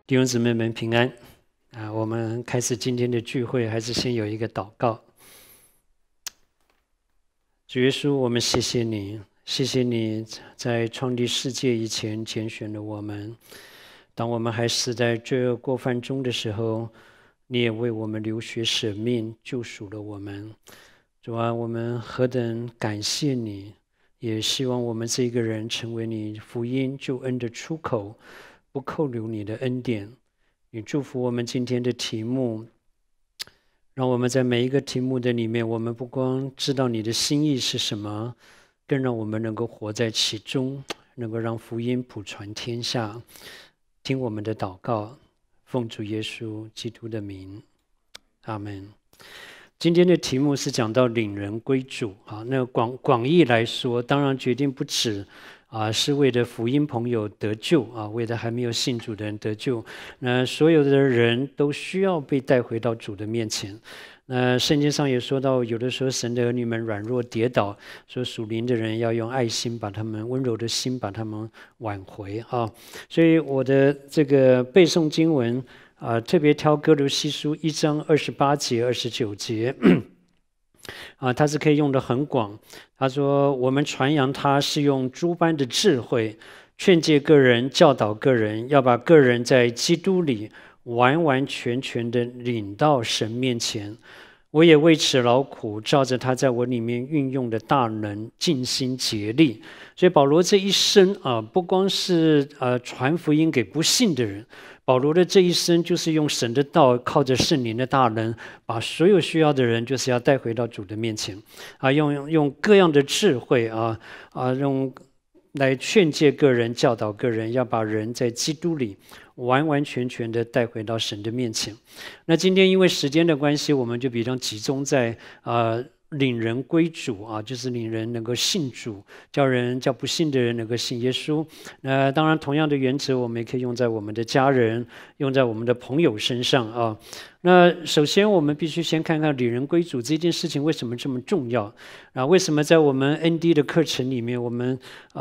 弟兄姊妹们平安啊！我们开始今天的聚会，还是先有一个祷告。主耶稣，我们谢谢你，谢谢你在创立世界以前拣选了我们。当我们还死在罪恶过犯中的时候，你也为我们流血舍命，救赎了我们。主啊，我们何等感谢你，也希望我们这一个人成为你福音救恩的出口，不扣留你的恩典。你祝福我们今天的题目，让我们在每一个题目的里面，我们不光知道你的心意是什么，更让我们能够活在其中，能够让福音普传天下。听我们的祷告，奉主耶稣基督的名，阿们。今天的题目是讲到领人归主啊，那广义来说，当然决定不止是为了福音朋友得救啊，为了还没有信主的人得救。那所有的人都需要被带回到主的面前。那圣经上也说到，有的时候神的儿女们软弱跌倒，说属灵的人要用爱心把他们温柔的心把他们挽回啊。所以我的这个背诵经文特别挑哥罗西书1章28节、29节他是可以用的很广。他说：“我们传扬他是用诸般的智慧，劝诫个人，教导个人，要把个人在基督里完完全全的领到神面前。我也为此劳苦，照着他在我里面运用的大能，尽心竭力。”所以保罗这一生不光是传福音给不信的人，保罗的这一生就是用神的道，靠着圣灵的大能，把所有需要的人就是要带回到主的面前用各样的智慧用来劝诫个人，教导个人，要把人在基督里完完全全的带回到神的面前。那今天因为时间的关系，我们就比较集中在领人归主就是领人能够信主，叫不信的人能够信耶稣。当然同样的原则我们也可以用在我们的家人，用在我们的朋友身上那首先我们必须先看看领人归主这件事情为什么这么重要为什么在我们 ND 的课程里面，我们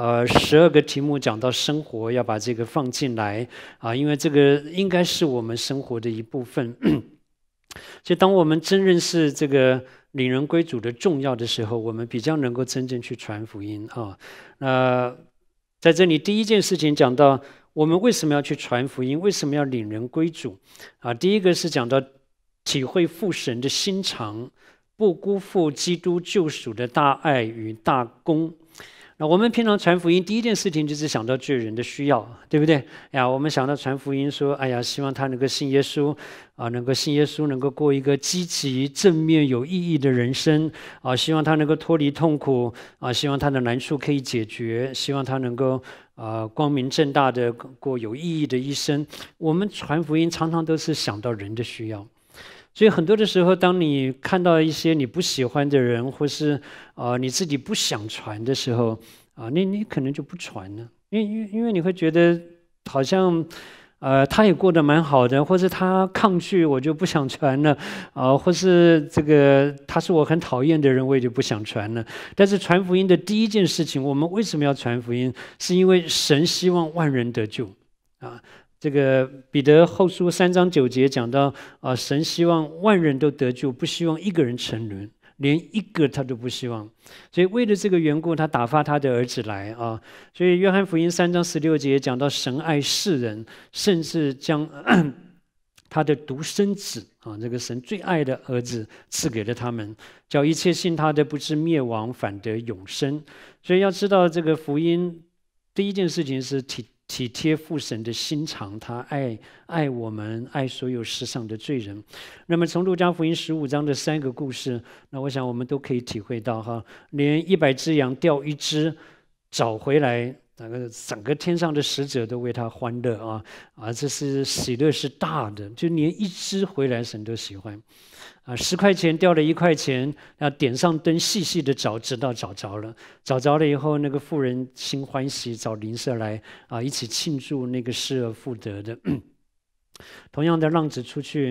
12个题目讲到生活，要把这个放进来因为这个应该是我们生活的一部分所以当我们真认识这个领人归主的重要的时候，我们比较能够真正去传福音在这里第一件事情讲到我们为什么要去传福音，为什么要领人归主第一个是讲到体会父神的心肠，不辜负基督救赎的大爱与大功。那我们平常传福音第一件事情就是想到罪人的需要，对不对我们想到传福音说希望他能够信耶稣能够信耶稣，能够过一个积极正面有意义的人生希望他能够脱离痛苦希望他的难处可以解决，希望他能够光明正大的过有意义的一生。我们传福音常常都是想到人的需要，所以很多的时候，当你看到一些你不喜欢的人，或是你自己不想传的时候你可能就不传了，因为你会觉得好像他也过得蛮好的，或是他抗拒，我就不想传了或是这个他是我很讨厌的人，我也就不想传了。但是传福音的第一件事情，我们为什么要传福音？是因为神希望万人得救这个彼得后书3章9节讲到神希望万人都得救，不希望一个人沉沦，连一个他都不希望。所以为了这个缘故，他打发他的儿子来所以约翰福音3章16节讲到神爱世人，甚至将他的独生子这个神最爱的儿子赐给了他们，叫一切信他的不至灭亡，反得永生。所以要知道这个福音第一件事情是体贴父神的心肠，他爱我们，爱所有世上的罪人。那么从路加福音15章的3个故事，那我想我们都可以体会到连100只羊掉一只找回来，整个天上的使者都为他欢乐这是喜乐是大的，就连一只回来神都喜欢10块钱掉了1块钱，要点上灯细细的找，直到找着了。找着了以后，那个妇人心欢喜，找邻舍来一起庆祝那个失而复得的。同样的，浪子出去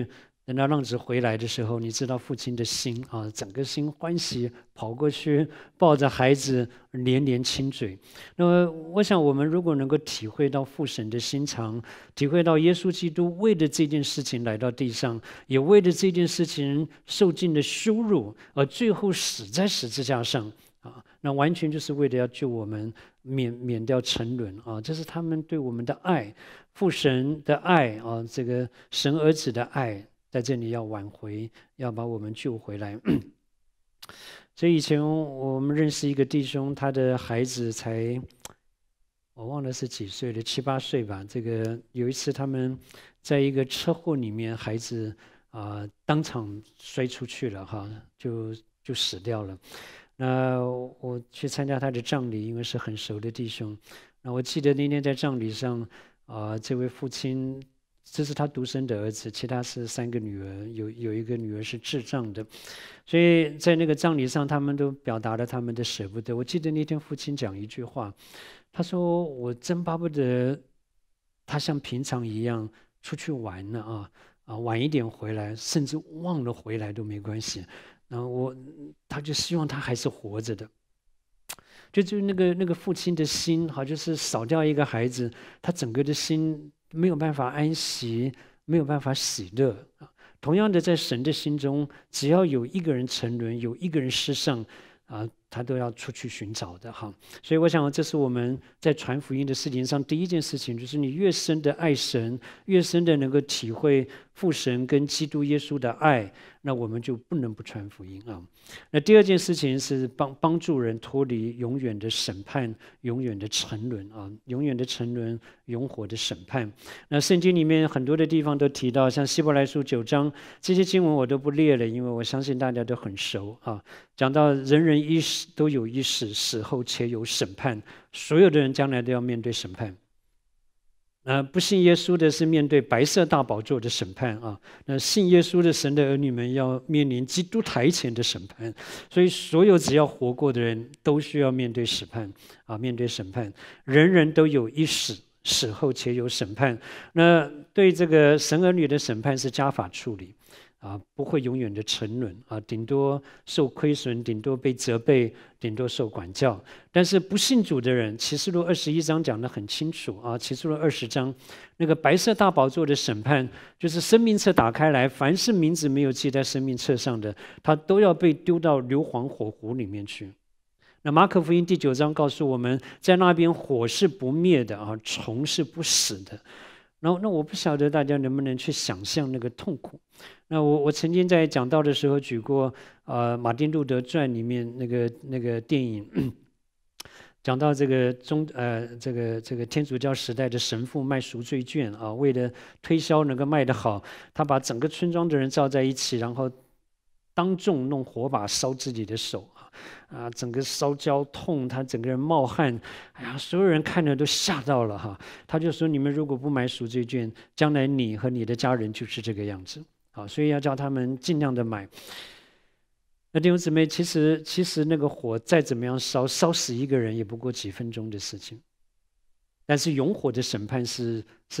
等到浪子回来的时候，你知道父亲的心啊，整个心欢喜，跑过去抱着孩子连连亲嘴。那么，我想我们如果能够体会到父神的心肠，体会到耶稣基督为了这件事情来到地上，也为了这件事情受尽了羞辱，而最后死在十字架上啊，那完全就是为了要救我们免掉沉沦啊！这是他们对我们的爱，父神的爱啊，这个神儿子的爱。在这里要挽回，要把我们救回来。所以以前我们认识一个弟兄，他的孩子才我忘了是几岁了，7、8岁吧。这个有一次他们在一个车祸里面，孩子当场摔出去了哈，就死掉了。那我去参加他的葬礼，因为是很熟的弟兄。那我记得那天在葬礼上这位父亲。这是他独生的儿子，其他是3个女儿，有一个女儿是智障的，所以在那个葬礼上，他们都表达了他们的舍不得。我记得那天父亲讲一句话，他说：“我真巴不得他像平常一样出去玩呢晚一点回来，甚至忘了回来都没关系。然后他就希望他还是活着的。”就那个父亲的心，好就是少掉一个孩子，他整个的心。没有办法安息，没有办法喜乐。同样的，在神的心中，只要有一个人沉沦，有一个人失丧，他都要出去寻找的哈。所以我想，这是我们在传福音的事情上第一件事情，就是你越深的爱神，越深的能够体会父神跟基督耶稣的爱，那我们就不能不传福音啊。那第二件事情是帮助人脱离永远的审判、永远的沉沦啊，永远的沉沦、永火的审判。那圣经里面很多的地方都提到，像希伯来书9章这些经文我都不列了，因为我相信大家都很熟啊。讲到人人一死都有一死，死后且有审判，所有的人将来都要面对审判。不信耶稣的是面对白色大宝座的审判啊。那信耶稣的神的儿女们要面临基督台前的审判，所以所有只要活过的人都需要面对审判啊，面对审判，人人都有一死，死后且有审判。那对这个神儿女的审判是家法处理。不会永远的沉沦顶多受亏损，顶多被责备，顶多受管教。但是不信主的人，启示录21章讲得很清楚启示录20章那个白色大宝座的审判，就是生命册打开来，凡是名字没有记在生命册上的，他都要被丢到硫磺火湖里面去。那马可福音第9章告诉我们，在那边火是不灭的虫是不死的。那我不晓得大家能不能去想象那个痛苦。那我曾经在讲道的时候举过马丁路德传里面那个电影，讲到这个天主教时代的神父卖赎罪券为了推销能够卖得好，他把整个村庄的人召在一起，然后当众弄火把烧自己的手整个烧焦痛，他整个人冒汗，所有人看着都吓到了他就说：“你们如果不买赎罪券，将来你和你的家人就是这个样子。”所以要叫他们尽量的买。那弟兄姊妹，其实那个火再怎么样烧死一个人也不过几分钟的事情，但是永火的审判是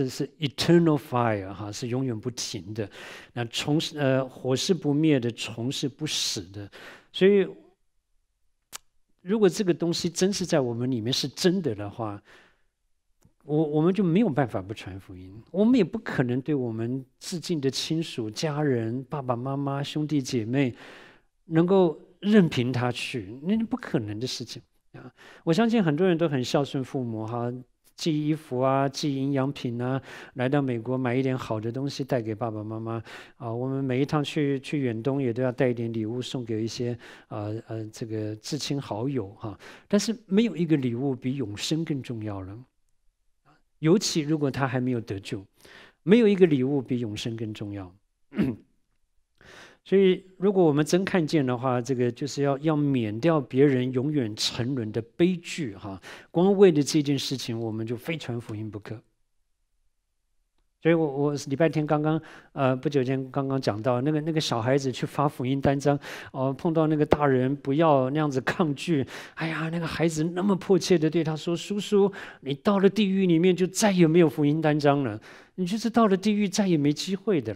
eternal fire 是永远不停的。那火是不灭的，虫是不死的。所以如果这个东西真是在我们里面是真的话，我们就没有办法不传福音，我们也不可能对我们至近的亲属、家人、爸爸妈妈、兄弟姐妹，能够任凭他去，那不可能的事情我相信很多人都很孝顺父母寄衣服寄营养品来到美国买一点好的东西带给爸爸妈妈我们每一趟去远东也都要带一点礼物送给一些这个至亲好友但是没有一个礼物比永生更重要了。尤其如果他还没有得救，没有一个礼物比永生更重要。所以如果我们真看见的话，这个就是要免掉别人永远沉沦的悲剧光为了这件事情，我们就非传福音不可。所以我礼拜天刚刚不久前刚刚讲到那个小孩子去发福音单张碰到那个大人不要那样子抗拒，那个孩子那么迫切的对他说：“叔叔，你到了地狱里面就再也没有福音单张了，你就是到了地狱再也没机会的了。”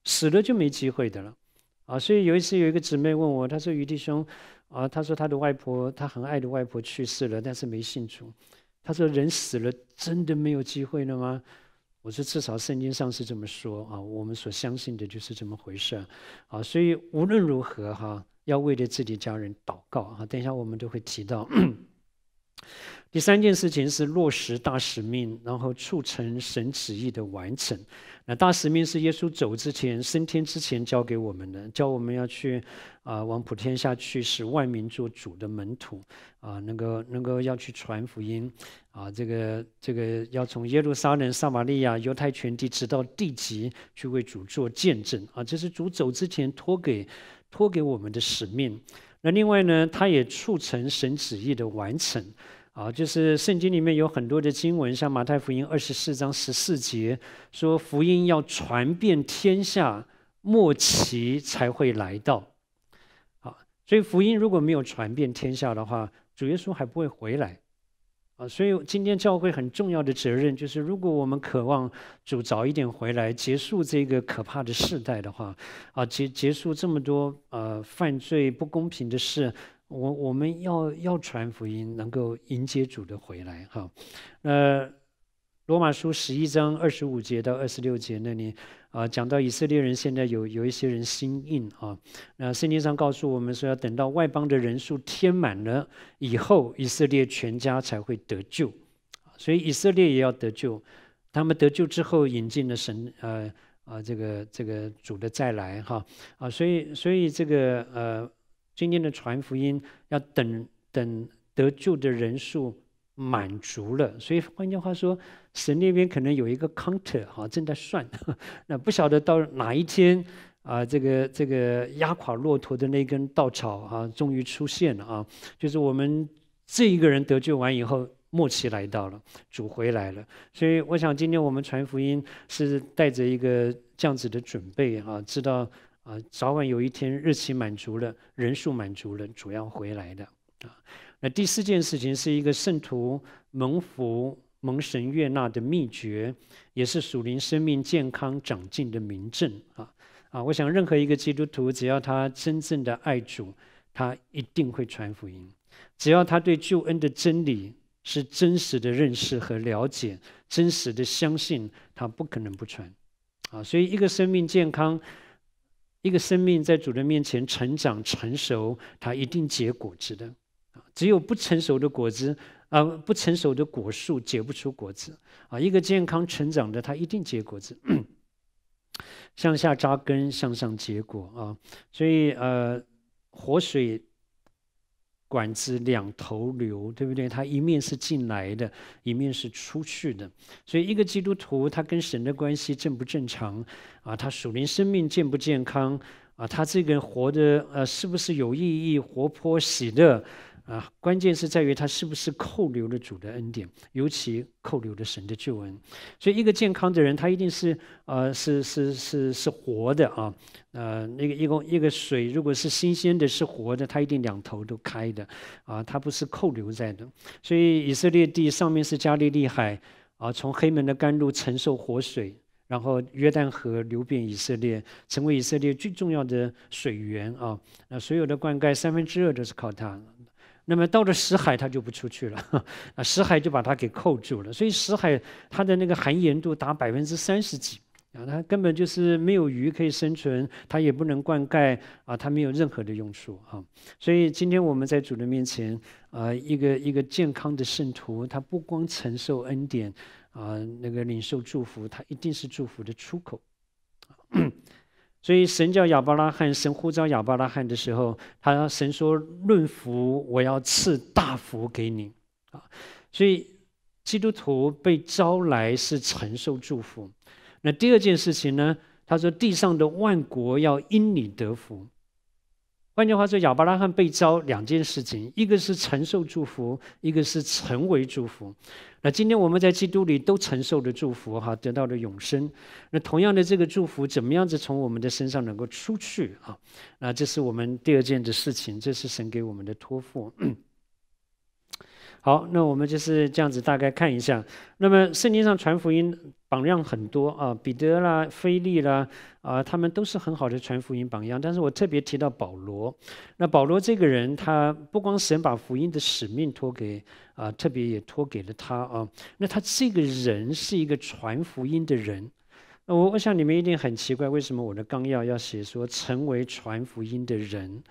死了就没机会的了。所以有一次有一个姊妹问我，她说于弟兄，她说她的外婆，她很爱的外婆去世了，但是没信主。她说人死了真的没有机会了吗？我说至少圣经上是这么说我们所相信的就是这么回事所以无论如何要为了自己家人祷告等一下我们都会提到。第三件事情是落实大使命，然后促成神旨意的完成。那大使命是耶稣走之前、升天之前教给我们的，教我们要去往普天下去，使万民做主的门徒能够要去传福音这个要从耶路撒冷、撒玛利亚、犹太全地，直到地极去为主做见证这是主走之前托给我们的使命。那另外呢，它也促成神旨意的完成就是圣经里面有很多的经文，像马太福音24章14节说，福音要传遍天下，末期才会来到所以福音如果没有传遍天下的话，主耶稣还不会回来所以今天教会很重要的责任就是，如果我们渴望主早一点回来，结束这个可怕的世代的话结束这么多犯罪不公平的事，我们要传福音，能够迎接主的回来罗马书11章25节到26节那里讲到以色列人现在有一些人心硬那圣经上告诉我们说，要等到外邦的人数填满了以后，以色列全家才会得救。所以以色列也要得救，他们得救之后引进了神这个主的再来所以这个今天的传福音要等得救的人数满足了，所以换句话说，神那边可能有一个 counter 正在算那不晓得到哪一天这个压垮骆驼的那根稻草终于出现了就是我们这一个人得救完以后，末期来到了，主回来了。所以我想今天我们传福音是带着一个这样子的准备知道早晚有一天日期满足了，人数满足了，主要回来的那第四件事情是一个圣徒蒙福蒙神悦纳的秘诀，也是属灵生命健康长进的明证我想任何一个基督徒，只要他真正的爱主，他一定会传福音。只要他对救恩的真理是真实的认识和了解，真实的相信，他不可能不传所以一个生命健康，一个生命在主的面前成长成熟，他一定结果子的只有不成熟的果子不成熟的果树结不出果子一个健康成长的，它一定结果子向下扎根，向上结果所以活水管子两头流，对不对？它一面是进来的，一面是出去的。所以一个基督徒，他跟神的关系正不正常他属灵生命健不健康他这个人活的是不是有意义、活泼、喜乐关键是在于他是不是扣留了主的恩典，尤其扣留了神的救恩。所以一个健康的人，他一定是是活的一个水如果是新鲜的，是活的，它一定两头都开的它不是扣留在的。所以以色列地上面是加利利海从黑门的甘露承受活水，然后约旦河流遍以色列，成为以色列最重要的水源那所有的灌溉2/3都是靠它。那么到了死海，它就不出去了死海就把它给扣住了。所以死海它的那个含盐度达30%几它根本就是没有鱼可以生存，它也不能灌溉它没有任何的用处所以今天我们在主的面前一个健康的圣徒，他不光承受恩典那个领受祝福，他一定是祝福的出口所以神叫亚伯拉罕，神呼召亚伯拉罕的时候，神说论福，我要赐大福给你所以基督徒被招来是承受祝福。那第二件事情呢，他说地上的万国要因你得福。换句话说，亚伯拉罕被招两件事情，一个是承受祝福，一个是成为祝福。那今天我们在基督里都承受了祝福得到了永生。那同样的这个祝福怎么样子从我们的身上能够出去那这是我们第二件的事情，这是神给我们的托付好，那我们就是这样子大概看一下。那么圣经上传福音榜样很多啊，彼得啦、腓利啦他们都是很好的传福音榜样。但是我特别提到保罗。那保罗这个人，他不光神把福音的使命托给特别也托给了他啊。那他这个人是一个传福音的人。我想你们一定很奇怪，为什么我的纲要写说成为传福音的人？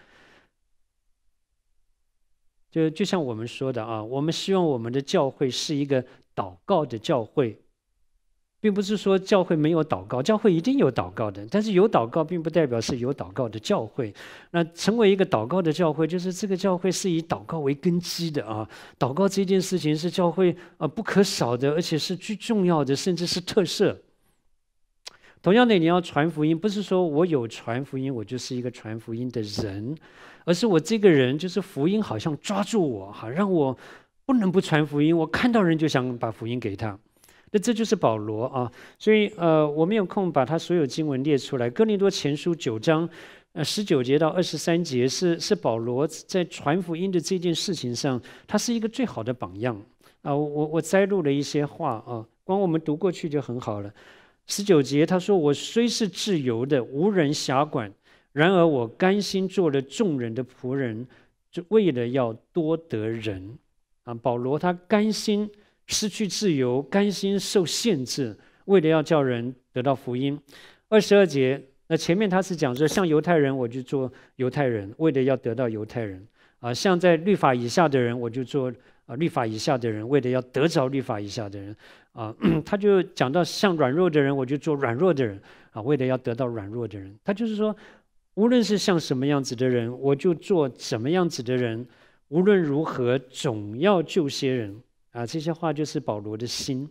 就像我们说的啊，我们希望我们的教会是一个祷告的教会，并不是说教会没有祷告，教会一定有祷告的，但是有祷告并不代表是有祷告的教会。那成为一个祷告的教会，就是这个教会是以祷告为根基的啊。祷告这件事情是教会不可少的，而且是最重要的，甚至是特色。同样的，你要传福音，不是说我有传福音，我就是一个传福音的人，而是我这个人就是福音好像抓住我哈，让我不能不传福音。我看到人就想把福音给他，那这就是保罗啊。所以我没有空把他所有经文列出来。哥林多前书9章19节到23节是保罗在传福音的这件事情上，他是一个最好的榜样啊。我摘录了一些话啊，光我们读过去就很好了。19节他说：“我虽是自由的，无人辖管，然而我甘心做了众人的仆人，就为了要多得人。”保罗他甘心失去自由，甘心受限制，为了要叫人得到福音。22节，那前面他是讲说，像犹太人我就做犹太人，为了要得到犹太人像在律法以下的人我就做律法以下的人，为了要得着律法以下的人他就讲到像软弱的人我就做软弱的人为了要得到软弱的人。他就是说，无论是像什么样子的人，我就做什么样子的人，无论如何总要救些人这些话就是保罗的心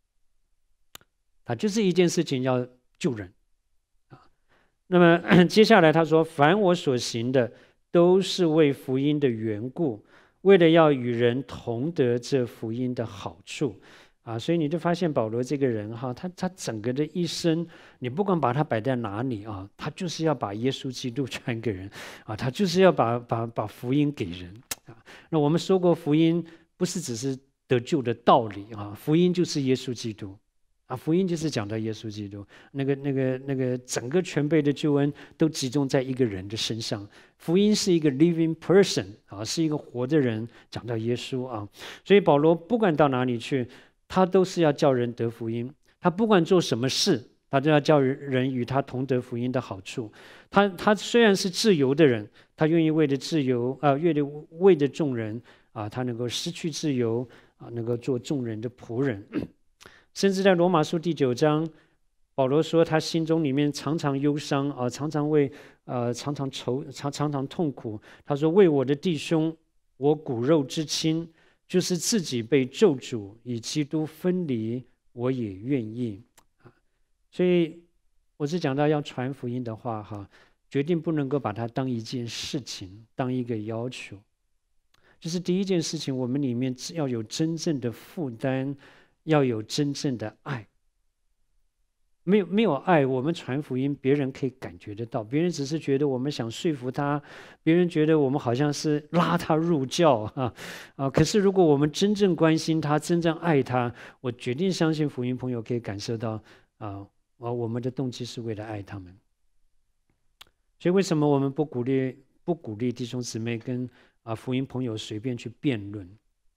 就是一件事情要救人那么接下来他说，凡我所行的都是为福音的缘故，为了要与人同得这福音的好处所以你就发现保罗这个人他整个的一生，你不管把他摆在哪里他就是要把耶稣基督传给人他就是要把福音给人那我们说过，福音不是只是得救的道理福音就是耶稣基督福音就是讲到耶稣基督，那个整个全备的救恩都集中在一个人的身上。福音是一个 living person 是一个活的人，讲到耶稣所以保罗不管到哪里去，他都是要叫人得福音。他不管做什么事，他都要叫人与他同得福音的好处。他虽然是自由的人，他愿意为了自由为了众人他能够失去自由能够做众人的仆人。甚至在罗马书第9章，保罗说他心中里面常常忧伤常常为常常痛苦。他说，为我的弟兄，我骨肉之亲，就是自己被咒诅与基督分离，我也愿意所以我是讲到要传福音的话决定不能够把它当一件事情，当一个要求。就是第一件事情，我们里面要有真正的负担，要有真正的爱。没有爱，我们传福音，别人可以感觉得到，别人只是觉得我们想说服他，别人觉得我们好像是拉他入教可是如果我们真正关心他，真正爱他，我决定相信福音朋友可以感受到我们的动机是为了爱他们。所以为什么我们不鼓励弟兄姊妹跟福音朋友随便去辩论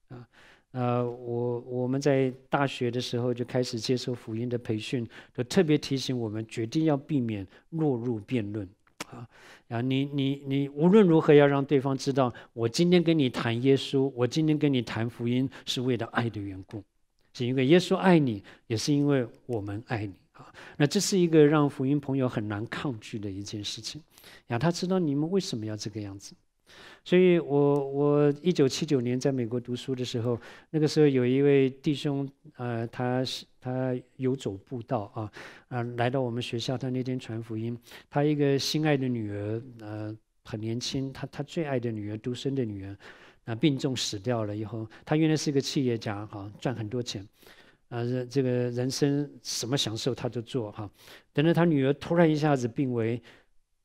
我们在大学的时候就开始接受福音的培训，都特别提醒我们，决定要避免落入辩论你无论如何要让对方知道，我今天跟你谈耶稣，我今天跟你谈福音，是为了爱的缘故，是因为耶稣爱你，也是因为我们爱你那这是一个让福音朋友很难抗拒的一件事情他知道你们为什么要这个样子。所以我1979年在美国读书的时候，那个时候有一位弟兄他游走布道来到我们学校，他那天传福音，他一个心爱的女儿很年轻，他最爱的女儿，独生的女儿病重死掉了以后，他原来是个企业家赚很多钱这个人生什么享受他都做等到他女儿突然一下子病危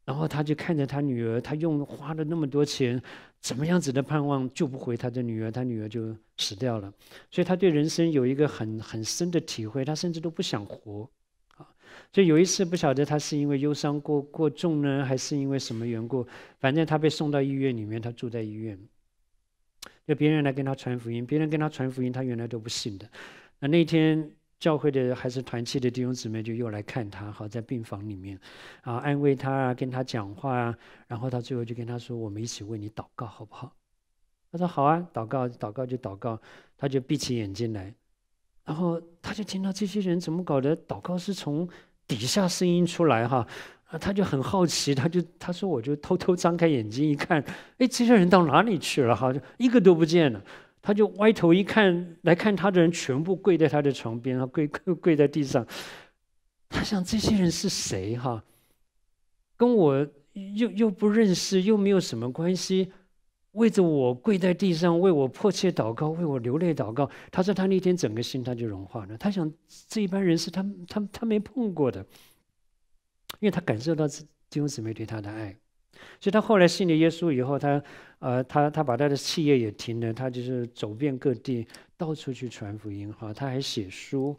然后他就看着他女儿，他花了那么多钱，怎么样子的盼望救不回他的女儿，他女儿就死掉了。所以他对人生有一个很深的体会，他甚至都不想活啊。所以有一次不晓得他是因为忧伤过重呢，还是因为什么缘故，反正他被送到医院里面，他住在医院，就别人来跟他传福音，别人跟他传福音，他原来都不信的。那天教会的还是团契的弟兄姊妹就又来看他，好在病房里面，安慰他啊，跟他讲话啊，然后到最后就跟他说：“我们一起为你祷告，好不好？”他说：“好啊，祷告就祷告。”他就闭起眼睛来，然后他就听到这些人怎么搞的，祷告是从底下声音出来哈，他就很好奇，他说我就偷偷张开眼睛一看，哎，这些人到哪里去了哈？就一个都不见了。他就歪头一看，来看他的人全部跪在他的床边，跪在地上。他想这些人是谁哈？跟我又不认识，又没有什么关系，为着我跪在地上，为我迫切祷告，为我流泪祷告。他说他那天整个心他就融化了。他想这一般人是他没碰过的，因为他感受到弟兄姊妹对他的爱。所以他后来信了耶稣以后，他把他的企业也停了，他就是走遍各地，到处去传福音哈。他还写书，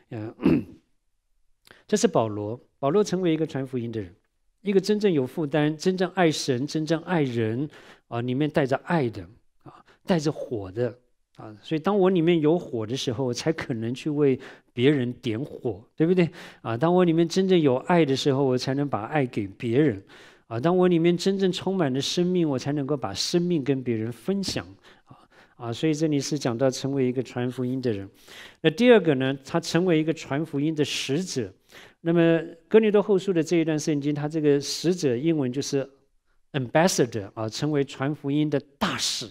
这是保罗。保罗成为一个传福音的人，一个真正有负担、真正爱神、真正爱人里面带着爱的带着火的所以当我里面有火的时候，才可能去为别人点火，对不对当我里面真正有爱的时候，我才能把爱给别人。当我里面真正充满了生命，我才能够把生命跟别人分享所以这里是讲到成为一个传福音的人。那第二个呢，他成为一个传福音的使者。那么哥林多后书的这一段圣经，他这个使者英文就是 ambassador 成为传福音的大使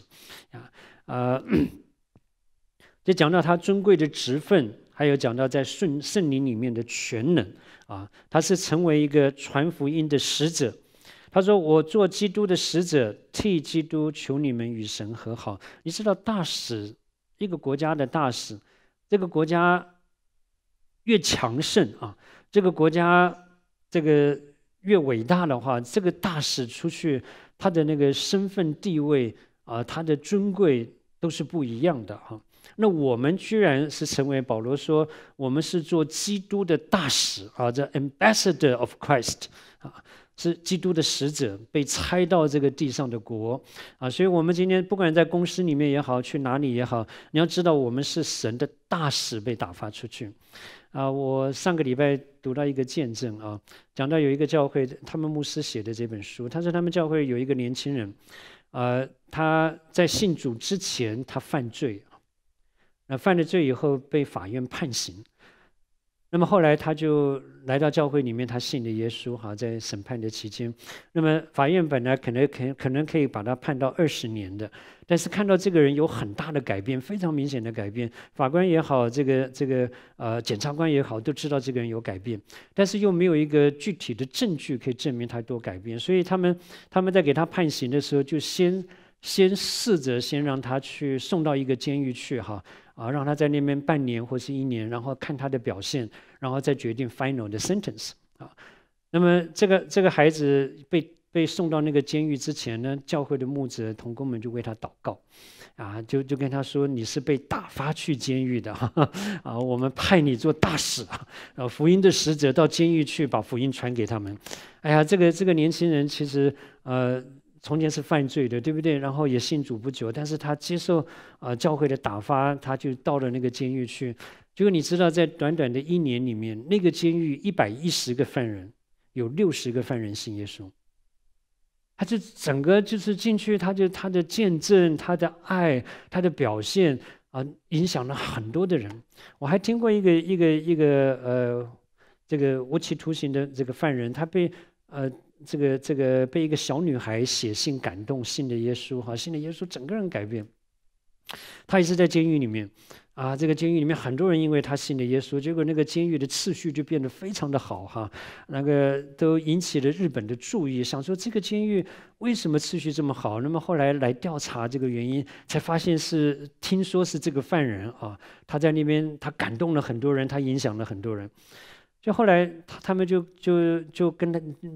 就讲到他尊贵的职分，还有讲到在圣灵里面的全能他是成为一个传福音的使者。他说：“我做基督的使者，替基督求你们与神和好。”你知道，大使一个国家的大使，这个国家越强盛这个国家这个越伟大的话，这个大使出去，他的那个身份地位他的尊贵都是不一样的那我们居然是成为保罗说，我们是做基督的大使the ambassador of Christ 是基督的使者，被差到这个地上的国所以我们今天不管在公司里面也好，去哪里也好，你要知道我们是神的大使被打发出去我上个礼拜读到一个见证讲到有一个教会，他们牧师写的这本书，他说他们教会有一个年轻人他在信主之前他犯罪那犯了罪以后被法院判刑。那么后来他就来到教会里面，他信了耶稣在审判的期间，那么法院本来可能可以把他判到20年的，但是看到这个人有很大的改变，非常明显的改变，法官也好，这个检察官也好，都知道这个人有改变，但是又没有一个具体的证据可以证明他多改变，所以他们在给他判刑的时候，就先试着先让他去送到一个监狱去让他在那边半年或是1年，然后看他的表现，然后再决定 final 的 sentence 那么这个孩子被送到那个监狱之前呢，教会的牧者同工们就为他祷告就跟他说，你是被打发去监狱的我们派你做大使福音的使者到监狱去把福音传给他们。哎呀，这个年轻人其实从前是犯罪的，对不对？然后也信主不久，但是他接受教会的打发，他就到了那个监狱去。结果你知道，在短短的1年里面，那个监狱110个犯人，有60个犯人信耶稣。他就整个就是进去，他的见证、他的爱、他的表现影响了很多的人。我还听过一个这个无期徒刑的这个犯人，他被这个被一个小女孩写信感动，信了耶稣信了耶稣，整个人改变。他也是在监狱里面这个监狱里面很多人因为他信了耶稣，结果那个监狱的秩序就变得非常的好那个都引起了日本的注意，想说这个监狱为什么秩序这么好？那么后来来调查这个原因，才发现听说是这个犯人他在那边他感动了很多人，他影响了很多人。就后来他们就跟他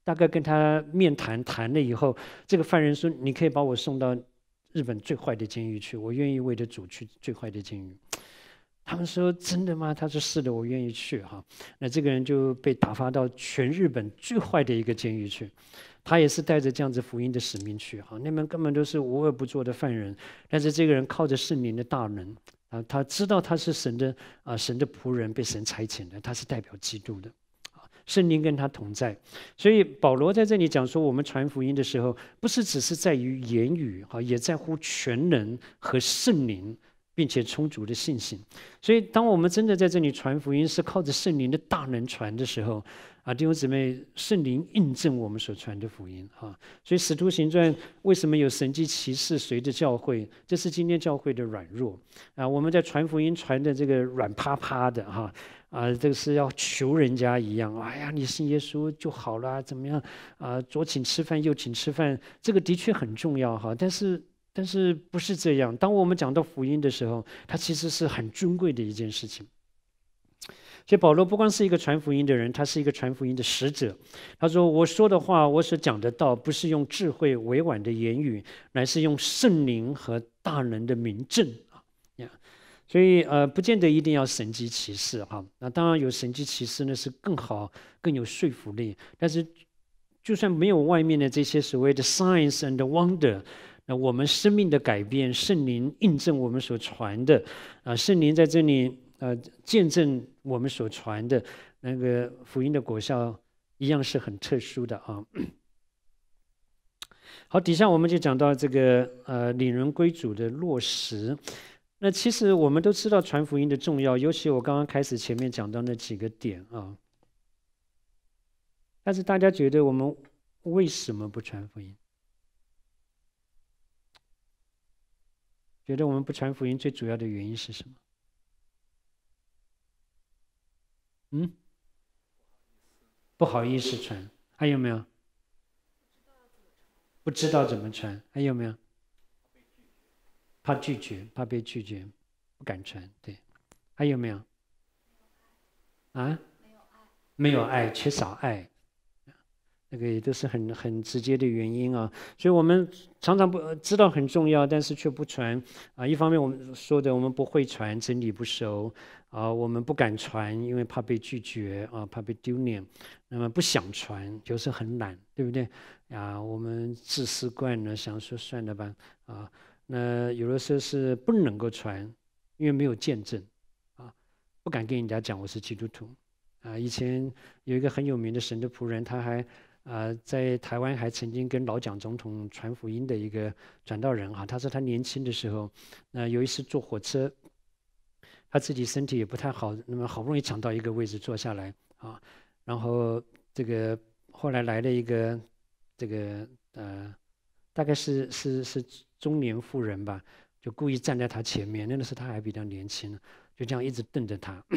大概跟他面谈了以后，这个犯人说：“你可以把我送到日本最坏的监狱去，我愿意为了主去最坏的监狱。”他们说：“真的吗？”他说：“是的，我愿意去。”哈，那这个人就被打发到全日本最坏的一个监狱去。他也是带着这样子福音的使命去。哈，那边根本都是无恶不作的犯人，但是这个人靠着圣灵的大能。他知道他是神的仆人，被神差遣的，他是代表基督的，圣灵跟他同在。所以保罗在这里讲说，我们传福音的时候，不是只是在于言语，也在乎全能和圣灵，并且充足的信心。所以当我们真的在这里传福音，是靠着圣灵的大能传的时候，弟兄姊妹，圣灵印证我们所传的福音。所以使徒行传为什么有神迹奇事随着教会？这是今天教会的软弱。我们在传福音传的这个软趴趴的这个是要求人家一样。哎呀，你信耶稣就好了，怎么样左请吃饭右请吃饭，这个的确很重要哈。但是不是这样？当我们讲到福音的时候，它其实是很尊贵的一件事情。所以保罗不光是一个传福音的人，他是一个传福音的使者。他说：“我说的话，我所讲的道，不是用智慧委婉的言语，乃是用圣灵和大能的明证。”所以不见得一定要神迹奇事哈。那当然有神迹奇事呢是更好、更有说服力。但是就算没有外面的这些所谓的 signs and wonder， 那我们生命的改变，圣灵印证我们所传的圣灵在这里见证我们所传的那个福音的果效，一样是很特殊的啊。好，底下我们就讲到这个领人归主的落实。那其实我们都知道传福音的重要，尤其我刚刚开始前面讲到那几个点啊。但是大家觉得我们为什么不传福音？觉得我们不传福音最主要的原因是什么？不好意思传，还有没有？不知道怎么传，还有没有？怕拒绝，怕被拒绝，不敢传。对，还有没有？没有爱，缺少爱。那个也都是很直接的原因啊。所以我们常常不知道很重要，但是却不传一方面我们说的我们不会传，真理不熟我们不敢传，因为怕被拒绝怕被丢脸。那么不想传，就是很懒，对不对我们自私惯了，想说算了吧那有的时候是不能够传，因为没有见证不敢跟人家讲我是基督徒以前有一个很有名的神的仆人，他还在台湾还曾经跟老蒋总统传福音的一个传道人他说他年轻的时候有一次坐火车，他自己身体也不太好，那么好不容易抢到一个位置坐下来然后这个后来来了一个这个大概是中年妇人吧，就故意站在他前面，那个时候他还比较年轻，就这样一直瞪着他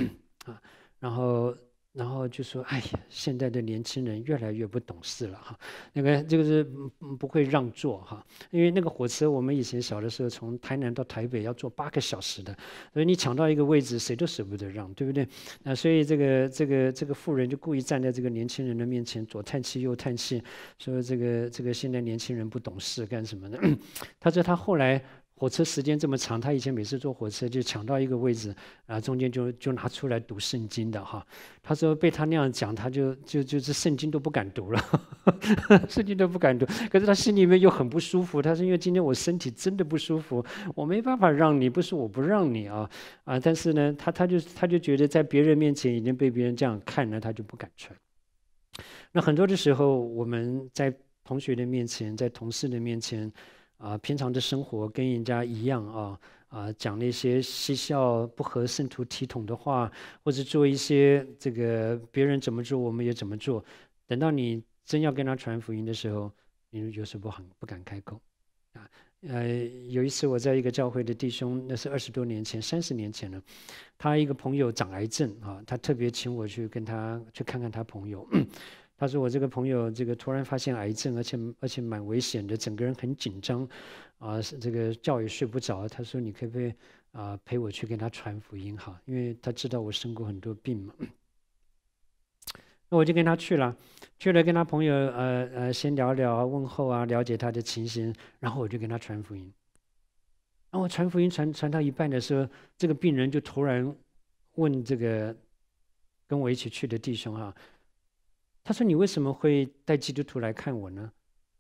然后就说：“哎呀，现在的年轻人越来越不懂事了这个是不会让座因为那个火车我们以前小的时候从台南到台北要坐8个小时的，所以你抢到一个位置谁都舍不得让，对不对？所以这个妇人就故意站在这个年轻人的面前，左叹气右叹气，说这个现在年轻人不懂事干什么的。他说他后来。火车时间这么长，他以前每次坐火车就抢到一个位置中间就拿出来读圣经的他说被他那样讲，他就是圣经都不敢读了，圣经都不敢读。可是他心里面又很不舒服，他说因为今天我身体真的不舒服，我没办法让你，不是我不让你但是呢，他就觉得在别人面前已经被别人这样看了，他就不敢传。那很多的时候，我们在同学的面前，在同事的面前。平常的生活跟人家一样讲那些嬉笑不合圣徒体统的话，或者做一些这个别人怎么做我们也怎么做。等到你真要跟他传福音的时候，你有时候不敢开口有一次我在一个教会的弟兄，那是20多年前，30年前了，他一个朋友长癌症他特别请我去跟他去看看他朋友。他说我这个朋友这个突然发现癌症，而且蛮危险的，整个人很紧张这个觉也睡不着。他说你可不可以陪我去跟他传福音因为他知道我生过很多病嘛。 那我就跟他去了，去了跟他朋友先聊聊啊，问候啊，了解他的情形，然后我就跟他传福音。然后我传福音传到一半的时候，这个病人就突然问这个跟我一起去的弟兄啊，他说：“你为什么会带基督徒来看我呢？”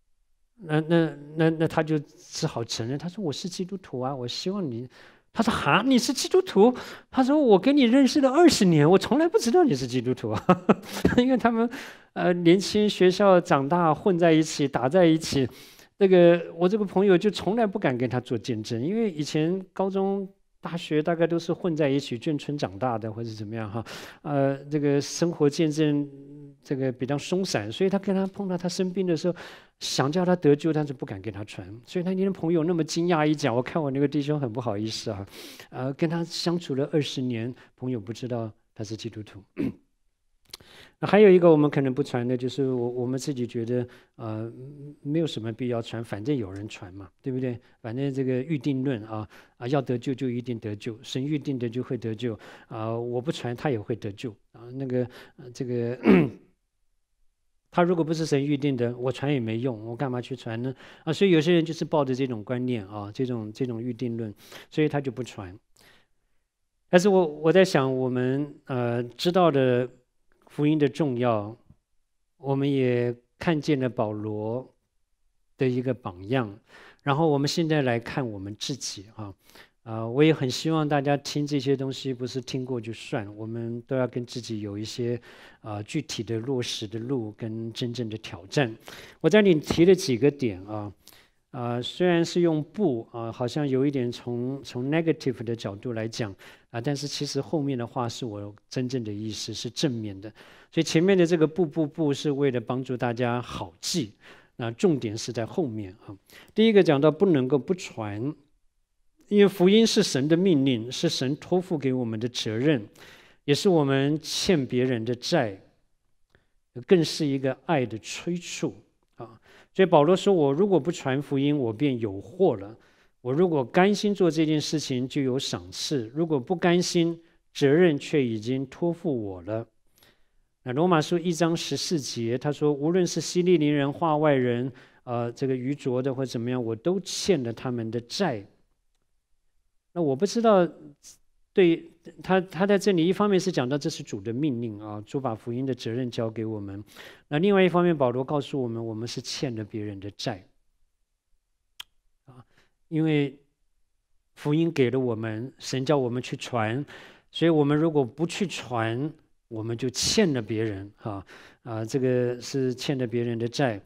那他就只好承认，他说：“我是基督徒啊，我希望你。”他说：“哈，你是基督徒？”他说：“我跟你认识了20年，我从来不知道你是基督徒啊。”因为他们年轻学校长大混在一起打在一起，我这个朋友就从来不敢跟他做见证，因为以前高中大学大概都是混在一起眷村长大的或者怎么样哈，这个生活见证这个比较松散，所以他跟他碰到他生病的时候，想叫他得救，但是不敢跟他传，所以他连朋友那么惊讶一讲，我看我那个弟兄很不好意思啊，跟他相处了20年，朋友不知道他是基督徒。那还有一个我们可能不传的，就是我们自己觉得没有什么必要传，反正有人传嘛，对不对？反正这个预定论要得救就一定得救，神预定的就会得救我不传他也会得救他如果不是神预定的，我传也没用，我干嘛去传呢？所以有些人就是抱着这种观念这种预定论，所以他就不传。但是我在想，我们知道的福音的重要，我们也看见了保罗的一个榜样，然后我们现在来看我们自己我也很希望大家听这些东西不是听过就算，我们都要跟自己有一些具体的落实的路跟真正的挑战。我在这里提了几个点虽然是用不好像有一点从 negative 的角度来讲但是其实后面的话是我真正的意思，是正面的。所以前面的这个不是为了帮助大家好记，重点是在后面第一个讲到不能够不传，因为福音是神的命令，是神托付给我们的责任，也是我们欠别人的债，更是一个爱的催促所以保罗说，我如果不传福音，我便有祸了。我如果甘心做这件事情，就有赏赐；如果不甘心，责任却已经托付我了。那罗马书1章14节，他说，无论是希利尼人、化外人，这个愚拙的或怎么样，我都欠了他们的债。那我不知道，对他在这里一方面是讲到这是主的命令主把福音的责任交给我们。那另外一方面，保罗告诉我们，我们是欠了别人的债因为福音给了我们，神叫我们去传，所以我们如果不去传，我们就欠了别人这个是欠了别人的债。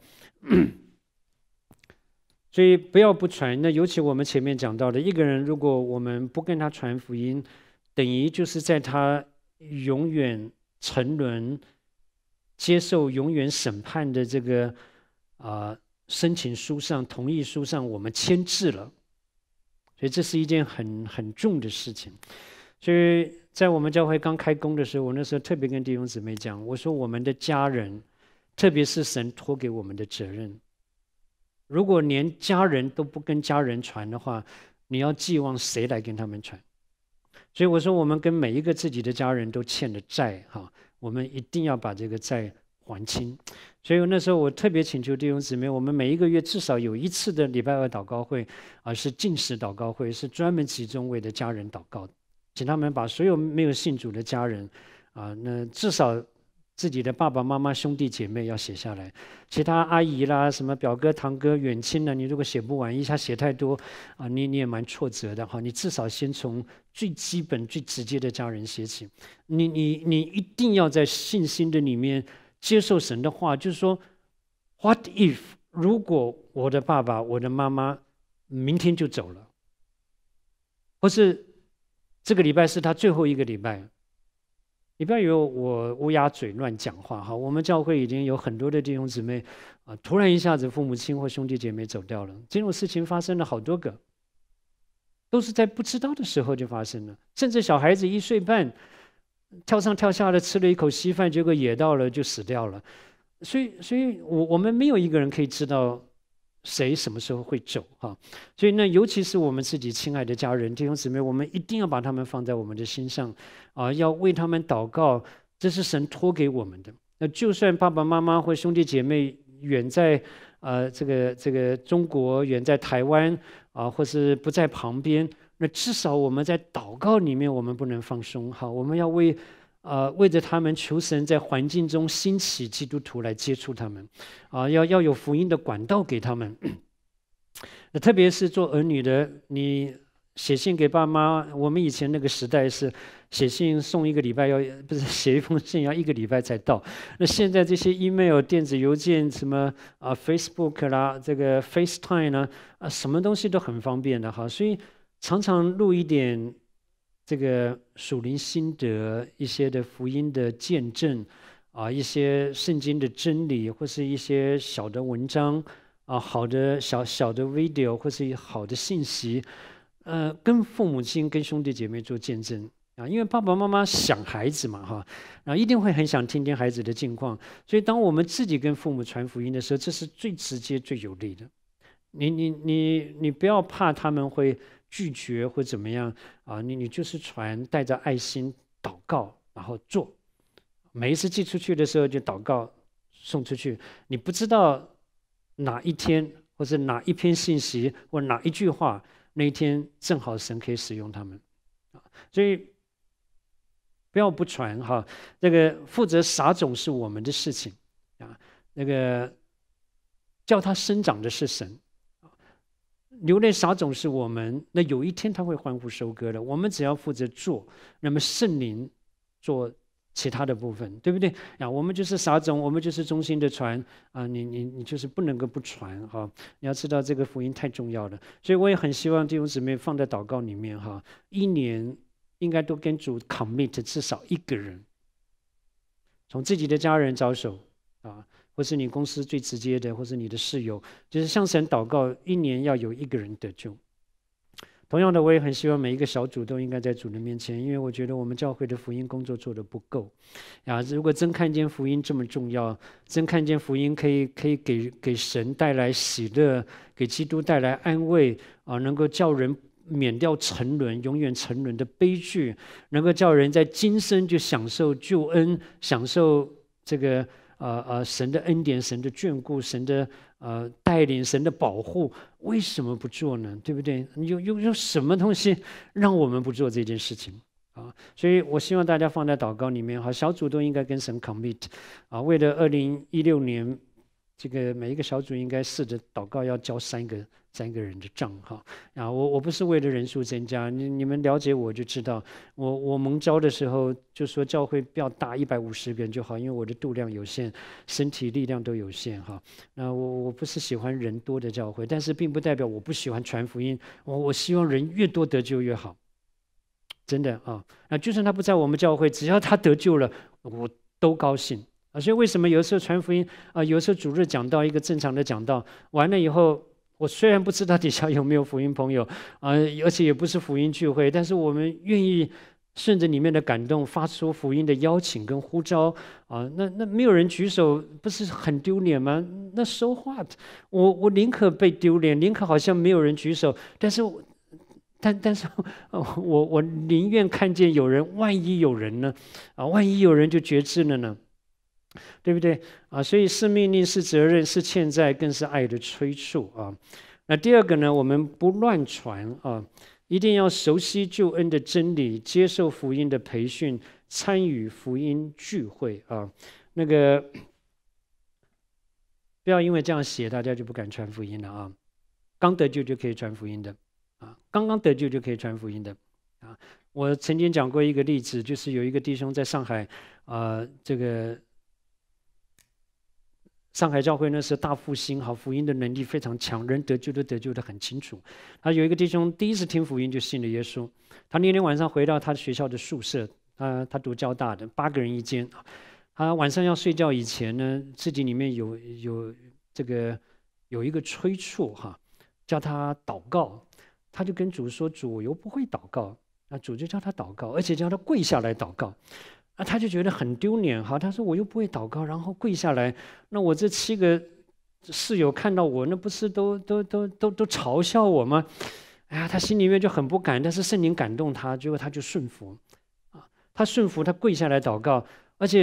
所以不要不传。那尤其我们前面讲到的，一个人如果我们不跟他传福音，等于就是在他永远沉沦、接受永远审判的这个申请书上、同意书上，我们签字了。所以这是一件很重的事情。所以在我们教会刚开工的时候，我那时候特别跟弟兄姊妹讲，我说我们的家人，特别是神托给我们的责任，如果连家人都不跟家人传的话，你要寄望谁来跟他们传？所以我说，我们跟每一个自己的家人都欠了债我们一定要把这个债还清。所以那时候我特别请求弟兄姊妹，我们每一个月至少有1次的礼拜2祷告会是禁食祷告会，是专门集中为的家人祷告，请他们把所有没有信主的家人那至少自己的爸爸妈妈、兄弟姐妹要写下来，其他阿姨啦、什么表哥、堂哥、远亲呢，你如果写不完，一下写太多你也蛮挫折的你至少先从最基本、最直接的家人写起。你一定要在信心的里面接受神的话，就是说 ，What if 如果我的爸爸、我的妈妈明天就走了，或是这个礼拜是他最后一个礼拜？你不要以为我乌鸦嘴乱讲话我们教会已经有很多的弟兄姊妹突然一下子父母亲或兄弟姐妹走掉了，这种事情发生了好多个，都是在不知道的时候就发生了，甚至小孩子1岁半跳上跳下的吃了一口稀饭，结果噎到了就死掉了。所以我们没有一个人可以知道谁什么时候会走所以呢，尤其是我们自己亲爱的家人弟兄姊妹，我们一定要把他们放在我们的心上要为他们祷告，这是神托给我们的。 那就算爸爸妈妈或兄弟姐妹远在这个中国，远在台湾或是不在旁边，那至少我们在祷告里面，我们不能放松。好，我们要为着他们求神在环境中兴起基督徒来接触他们，要有福音的管道给他们。那特别是做儿女的，你写信给爸妈，我们以前那个时代是写信送1个礼拜不是写一封信要1个礼拜才到。那现在这些 email 电子邮件什么Facebook 啦，这个 FaceTime 呢什么东西都很方便的哈，所以常常录一点这个属灵心得，一些的福音的见证一些圣经的真理，或是一些小的文章好的小的 video 或是好的信息。跟父母亲、跟兄弟姐妹做见证因为爸爸妈妈想孩子嘛一定会很想听听孩子的近况，所以当我们自己跟父母传福音的时候，这是最直接、最有力的。你不要怕他们会拒绝或怎么样你就是传，带着爱心祷告，然后做。每一次寄出去的时候就祷告送出去，你不知道哪一天或者哪一篇信息或哪一句话。那一天正好神可以使用他们所以不要不传这个负责撒种是我们的事情那个叫他生长的是神流泪撒种是我们，那有一天他会欢呼收割的，我们只要负责做，那么圣灵做其他的部分，对不对我们就是撒种，我们就是忠心的传你就是不能够不传你要知道这个福音太重要了，所以我也很希望弟兄姊妹放在祷告里面1年应该都跟主 commit 至少1个人，从自己的家人着手或是你公司最直接的，或是你的室友，就是向神祷告1年要有1个人得救。同样的，我也很希望每一个小组都应该在主的面前，因为我觉得我们教会的福音工作做得不够如果真看见福音这么重要，真看见福音可以给神带来喜乐，给基督带来安慰能够叫人免掉沉沦，永远沉沦的悲剧，能够叫人在今生就享受救恩，享受这个神的恩典，神的眷顾，神的带领，神的保护，为什么不做呢？对不对？有什么东西让我们不做这件事情所以我希望大家放在祷告里面小组都应该跟神 commit 为了2016年这个每一个小组应该试着祷告要交3个人的账我不是为了人数增加，你们了解我就知道，我蒙召的时候就说教会不要大150个人就好，因为我的度量有限，身体力量都有限那我不是喜欢人多的教会，但是并不代表我不喜欢传福音，我希望人越多得救越好，真的那就算他不在我们教会，只要他得救了，我都高兴所以为什么有的时候传福音有的时候主日讲道一个正常的讲道完了以后，我虽然不知道底下有没有福音朋友而且也不是福音聚会，但是我们愿意顺着里面的感动发出福音的邀请跟呼召那没有人举手不是很丢脸吗？那 so what？ 我宁可被丢脸，宁可好像没有人举手，但是我宁愿看见有人，万一有人呢万一有人就决志了呢，对不对所以是命令，是责任，是欠债，更是爱的催促那第二个呢，我们不乱传一定要熟悉救恩的真理，接受福音的培训，参与福音聚会那个不要因为这样写大家就不敢传福音了刚得救就可以传福音的刚刚得救就可以传福音的我曾经讲过一个例子，就是有一个弟兄在上海这个上海教会那是大复兴福音的能力非常强，人得救都得救得很清楚有一个弟兄第一次听福音就信了耶稣，他那天晚上回到他学校的宿舍他读交大的，8个人一间他晚上要睡觉以前呢，自己里面有一个催促叫他祷告，他就跟主说，主我又不会祷告主就叫他祷告，而且叫他跪下来祷告他就觉得很丢脸他说我又不会祷告，然后跪下来，那我这7个室友看到我，那不是都嘲笑我吗？他心里面就很不敢，但是圣灵感动他，结果他就顺服他顺服，他跪下来祷告，而且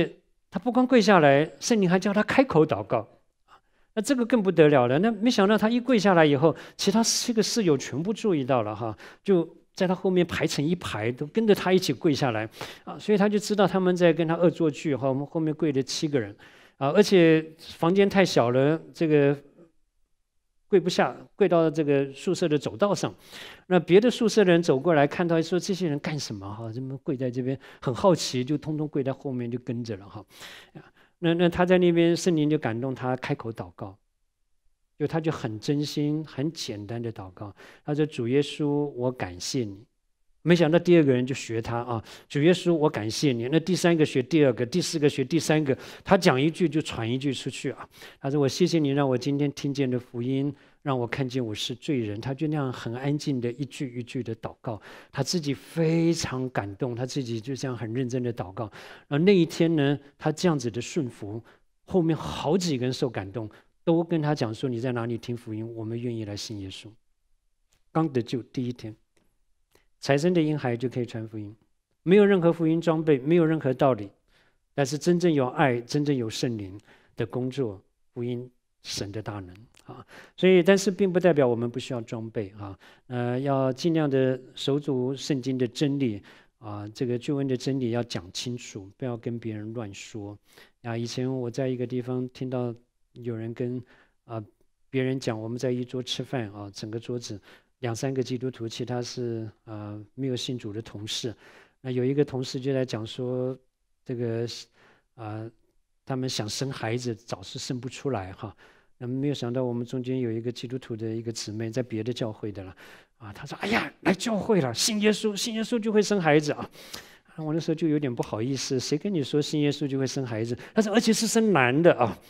他不光跪下来，圣灵还叫他开口祷告。那这个更不得了了。那没想到他一跪下来以后，其他7个室友全部注意到了哈，就在他后面排成一排，都跟着他一起跪下来啊。所以他就知道他们在跟他恶作剧哈。我们后面跪了7个人啊，而且房间太小了，这个跪不下，跪到这个宿舍的走道上。那别的宿舍的人走过来，看到说这些人干什么哈？怎么跪在这边？很好奇，就通通跪在后面就跟着了哈。那他在那边，圣灵就感动他开口祷告，他就很真心、很简单的祷告。他说：“主耶稣，我感谢你。”没想到第2个人就学他啊，主耶稣，我感谢你。那第3个学第2个，第4个学第3个。他讲一句就传一句出去啊。他说：“我谢谢你，让我今天听见的福音，让我看见我是罪人。”他就那样很安静的一句一句的祷告，他自己非常感动，他自己就这样很认真的祷告。然后那一天呢，他这样子的顺服，后面好几个人受感动，都跟他讲说：“你在哪里听福音？我们愿意来信耶稣。”刚得救第1天。财生的婴孩就可以传福音，没有任何福音装备，没有任何道理，但是真正有爱，真正有圣灵的工作，福音神的大能啊！所以，但是并不代表我们不需要装备啊，要尽量的守住圣经的真理啊，这个救恩的真理要讲清楚，不要跟别人乱说啊。以前我在一个地方听到有人跟别人讲，我们在一桌吃饭啊，整个桌子2、3个基督徒，其他是没有信主的同事。那有一个同事就在讲说，这个他们想生孩子，早是生不出来哈。那没有想到我们中间有一个基督徒的一个姊妹，在别的教会的了啊。她说：“哎呀，来教会了，信耶稣，信耶稣就会生孩子啊。”我那时候就有点不好意思，谁跟你说信耶稣就会生孩子？他说：“而且是生男的啊。”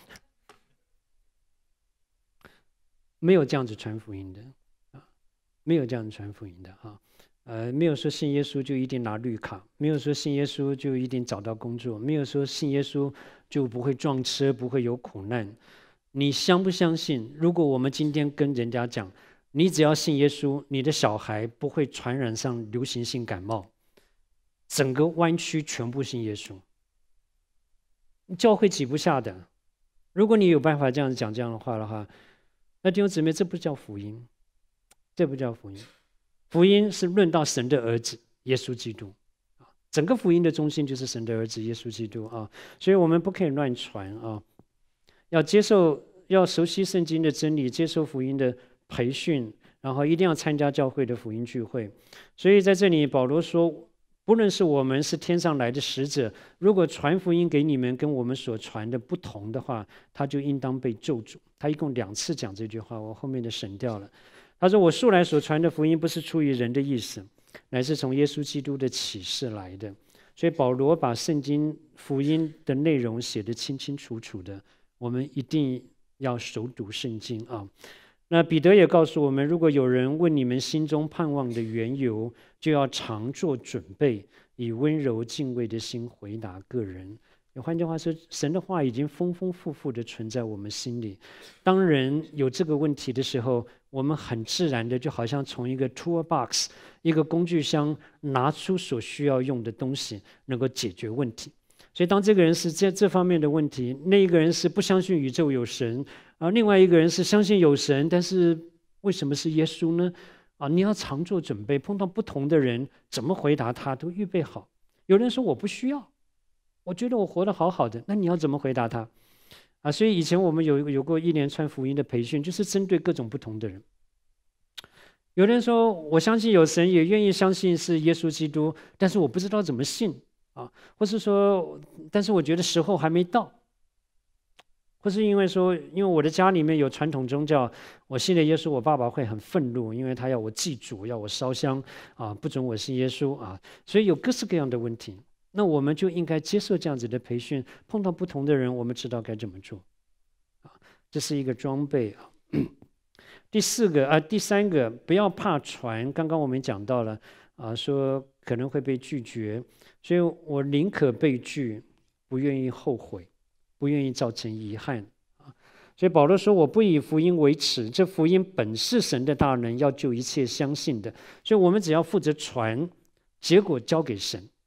没有这样子传福音的。没有这样传福音的没有说信耶稣就一定拿绿卡，没有说信耶稣就一定找到工作，没有说信耶稣就不会撞车，不会有苦难。你相不相信？如果我们今天跟人家讲，你只要信耶稣，你的小孩不会传染上流行性感冒，整个湾区全部信耶稣，教会挤不下的。如果你有办法这样讲这样的话的话，那弟兄姊妹，这不叫福音。这不叫福音，福音是论到神的儿子耶稣基督整个福音的中心就是神的儿子耶稣基督啊，所以我们不可以乱传啊，要接受，要熟悉圣经的真理，接受福音的培训，然后一定要参加教会的福音聚会。所以在这里，保罗说，不论是我们是天上来的使者，如果传福音给你们跟我们所传的不同的话，他就应当被咒诅。他一共2次讲这句话，我后面的省掉了。他说：“我素来所传的福音，不是出于人的意思，乃是从耶稣基督的启示来的。”所以保罗把圣经福音的内容写得清清楚楚的，我们一定要熟读圣经啊。那彼得也告诉我们，如果有人问你们心中盼望的缘由，就要常做准备，以温柔敬畏的心回答个人。换句话说，神的话已经丰丰富富的存在我们心里。当人有这个问题的时候，我们很自然的就好像从一个 toolbox 一个工具箱拿出所需要用的东西，能够解决问题。所以当这个人是这方面的问题，那一个人是不相信宇宙有神，另外一个人是相信有神，但是为什么是耶稣呢？你要常做准备，碰到不同的人怎么回答他都预备好。有人说我不需要，我觉得我活得好好的，那你要怎么回答他？所以以前我们有过一连串福音的培训，就是针对各种不同的人。有人说我相信有神，也愿意相信是耶稣基督，但是我不知道怎么信或是说，但是我觉得时候还没到，或是因为我的家里面有传统宗教，我信了耶稣，我爸爸会很愤怒，因为他要我祭祖，要我烧香不准我信耶稣所以有各式各样的问题。那我们就应该接受这样子的培训，碰到不同的人，我们知道该怎么做这是一个装备第三个，不要怕传。刚刚我们讲到了说可能会被拒绝，所以我宁可被拒，不愿意后悔，不愿意造成遗憾所以保罗说：“我不以福音为耻，这福音本是神的大能，要救一切相信的。”所以我们只要负责传，结果交给神。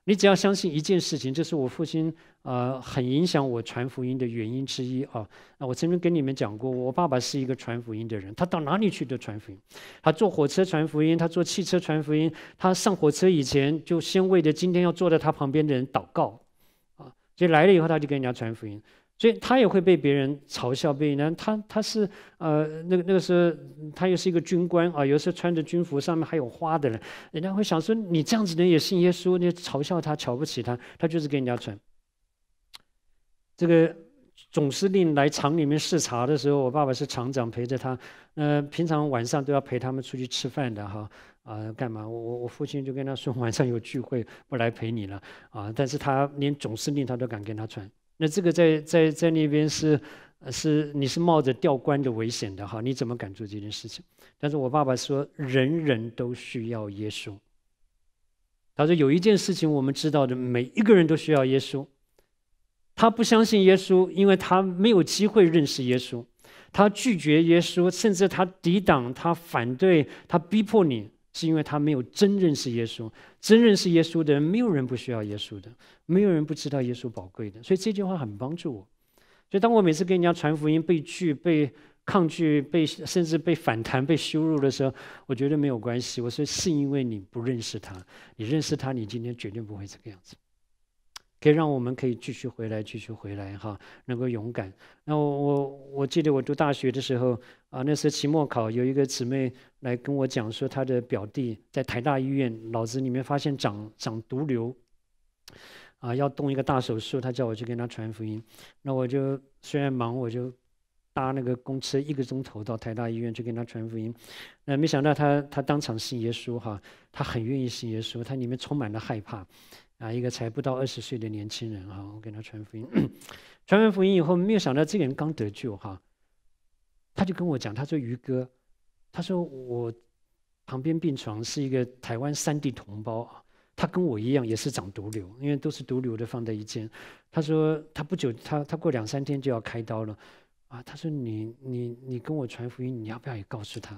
你只要相信一件事情，这是我父亲很影响我传福音的原因之一啊。那我曾经跟你们讲过，我爸爸是一个传福音的人，他到哪里去都传福音。他坐火车传福音，他坐汽车传福音，他上火车以前就先为着今天要坐在他旁边的人祷告啊，所以来了以后他就跟人家传福音。所以他也会被别人嘲笑，被人他是那个时候他又是一个军官啊，有时候穿着军服，上面还有花的人，人家会想说你这样子的人也信耶稣，你嘲笑他，瞧不起他，他就是跟人家传。这个总司令来厂里面视察的时候，我爸爸是厂长，陪着他，平常晚上都要陪他们出去吃饭的哈。干嘛？我父亲就跟他说晚上有聚会，不来陪你了啊。但是他连总司令他都敢跟他传。那这个在那边你是冒着调官的危险的哈，你怎么敢做这件事情？但是我爸爸说，人人都需要耶稣。他说有一件事情我们知道的，每一个人都需要耶稣。他不相信耶稣，因为他没有机会认识耶稣，他拒绝耶稣，甚至他抵挡、他反对、他逼迫你。是因为他没有真认识耶稣，真认识耶稣的人，没有人不需要耶稣的，没有人不知道耶稣宝贵的。所以这句话很帮助我。所以当我每次跟人家传福音被拒、被抗拒、甚至被反弹、被羞辱的时候，我觉得没有关系。我说是因为你不认识他，你认识他，你今天绝对不会这个样子。可以让我们可以继续回来哈，能够勇敢。那我记得我读大学的时候那时候期末考，有一个姊妹来跟我讲说，她的表弟在台大医院脑子里面发现长毒瘤要动一个大手术，她叫我去跟她传福音。那我就虽然忙，我就搭那个公车1个钟头到台大医院去跟她传福音。那没想到她当场信耶稣哈，她很愿意信耶稣，她里面充满了害怕。一个才不到20岁的年轻人哈，我跟他传福音，传完福音以后，没有想到这个人刚得救哈，他就跟我讲，他说于哥，他说我旁边病床是一个台湾3地同胞啊，他跟我一样也是长毒瘤，因为都是毒瘤的放在一间。他说他不久，他过2、3天就要开刀了他说你跟我传福音，你要不要也告诉他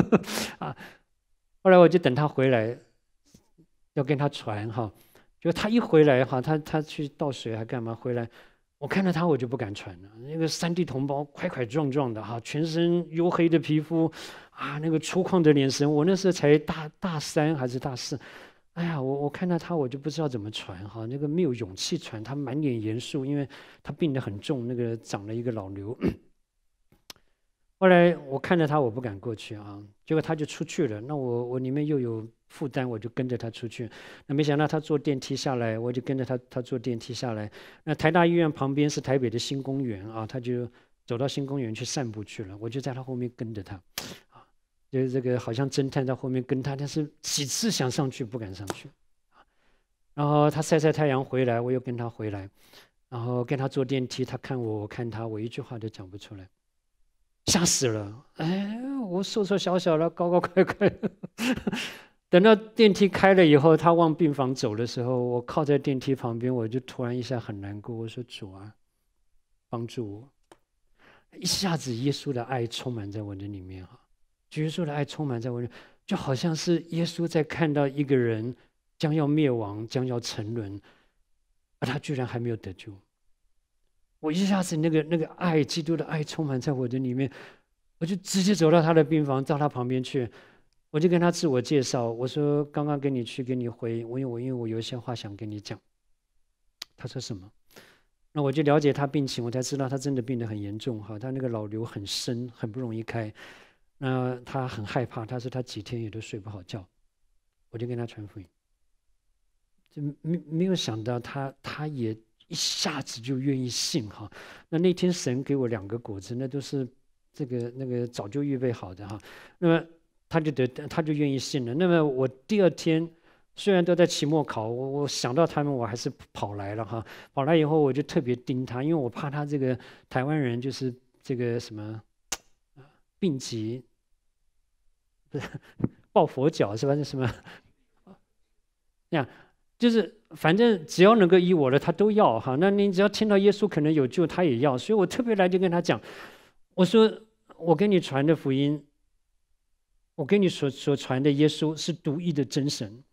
后来我就等他回来，要跟他传哈。就他一回来哈，他去倒水还干嘛？回来，我看到他我就不敢传了。那个3地同胞块块壮壮的哈，全身黝黑的皮肤那个粗犷的眼神。我那时候才大3还是大4，哎呀，我看到他我就不知道怎么传哈，那个没有勇气传。他满脸严肃，因为他病得很重，那个长了一个老瘤。后来我看着他，我不敢过去结果他就出去了。那我里面又有负担，我就跟着他出去。那没想到他坐电梯下来，我就跟着他坐电梯下来。那台大医院旁边是台北的新公园他就走到新公园去散步去了。我就在他后面跟着他就是这个好像侦探在后面跟他，但是几次想上去不敢上去然后他晒太阳回来，我又跟他回来，然后跟他坐电梯，他看我，我看他，我一句话都讲不出来。吓死了！我瘦瘦小小的，高高快快的。等到电梯开了以后，他往病房走的时候，我靠在电梯旁边，我就突然一下很难过。我说：“主啊，帮助我！”一下子耶稣的爱充满在我的里面耶稣的爱充满在我里面，就好像是耶稣在看到一个人将要灭亡、将要沉沦，而他居然还没有得救。我一下子那个爱，基督的爱充满在我的里面，我就直接走到他的病房，到他旁边去，我就跟他自我介绍，我说刚刚跟你去跟你回，因为我有一些话想跟你讲。他说什么？那我就了解他病情，我才知道他真的病得很严重他那个老瘤很深，很不容易开。那他很害怕，他说他几天也都睡不好觉。我就跟他传福音，就没有想到他也一下子就愿意信那天神给我2个果子，那都是那个早就预备好的那么他就愿意信了。那么我第2天虽然都在期末考，我想到他们，我还是跑来了跑来以后我就特别盯他，因为我怕他这个台湾人就是这个什么病急，不是抱佛脚是吧？那什么那样。就是反正只要能够医我的，他都要那你只要听到耶稣可能有救，他也要。所以我特别来就跟他讲，我说我跟你传的福音，我跟你所传的耶稣是独一的真神，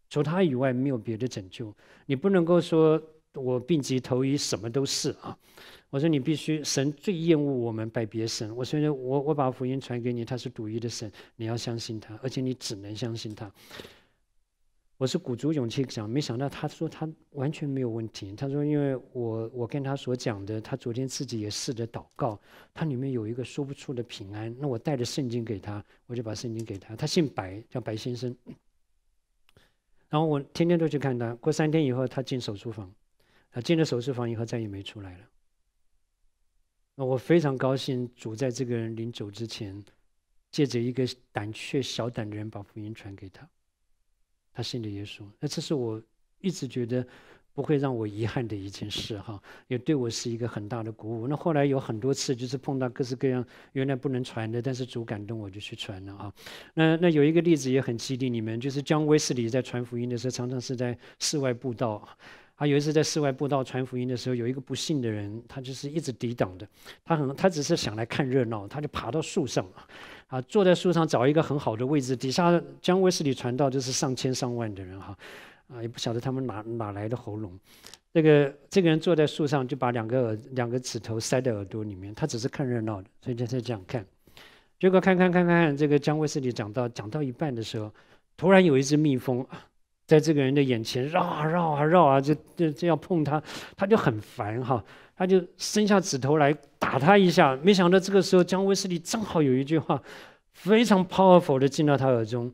除他以外没有别的拯救。你不能够说我病急投医，什么都是啊。我说你必须，神最厌恶我们拜别神。我说我把福音传给你，他是独一的神，你要相信他，而且你只能相信他。我是鼓足勇气讲，没想到他说他完全没有问题。他说，因为我跟他所讲的，他昨天自己也试着祷告，他里面有一个说不出的平安。那我带着圣经给他，我就把圣经给他。他姓白，叫白先生。然后我天天都去看他。过3天以后，他进手术房，进了手术房以后再也没出来了。那我非常高兴，主在这个人临走之前，借着一个胆怯小胆的人把福音传给他。他信了耶稣，那这是我一直觉得不会让我遗憾的一件事哈，也对我是一个很大的鼓舞。那后来有很多次就是碰到各式各样原来不能传的，但是主感动我就去传了啊。那有一个例子也很激励你们，就是江威士里在传福音的时候，常常是在室外布道。他有一次在室外布道传福音的时候，有一个不幸的人，他就是一直抵挡的，他只是想来看热闹，他就爬到树上坐在树上找一个很好的位置，底下江威士里传道就是上千上万的人也不晓得他们哪来的喉咙。这个人坐在树上，就把两个指头塞在耳朵里面，他只是看热闹的，所以就是这样看。结果看，这个江威士里讲到一半的时候，突然有一只蜜蜂在这个人的眼前绕就要碰他，他就很烦他就伸下指头来打他一下。没想到这个时候江威士里正好有一句话非常 powerful 的进到他耳中，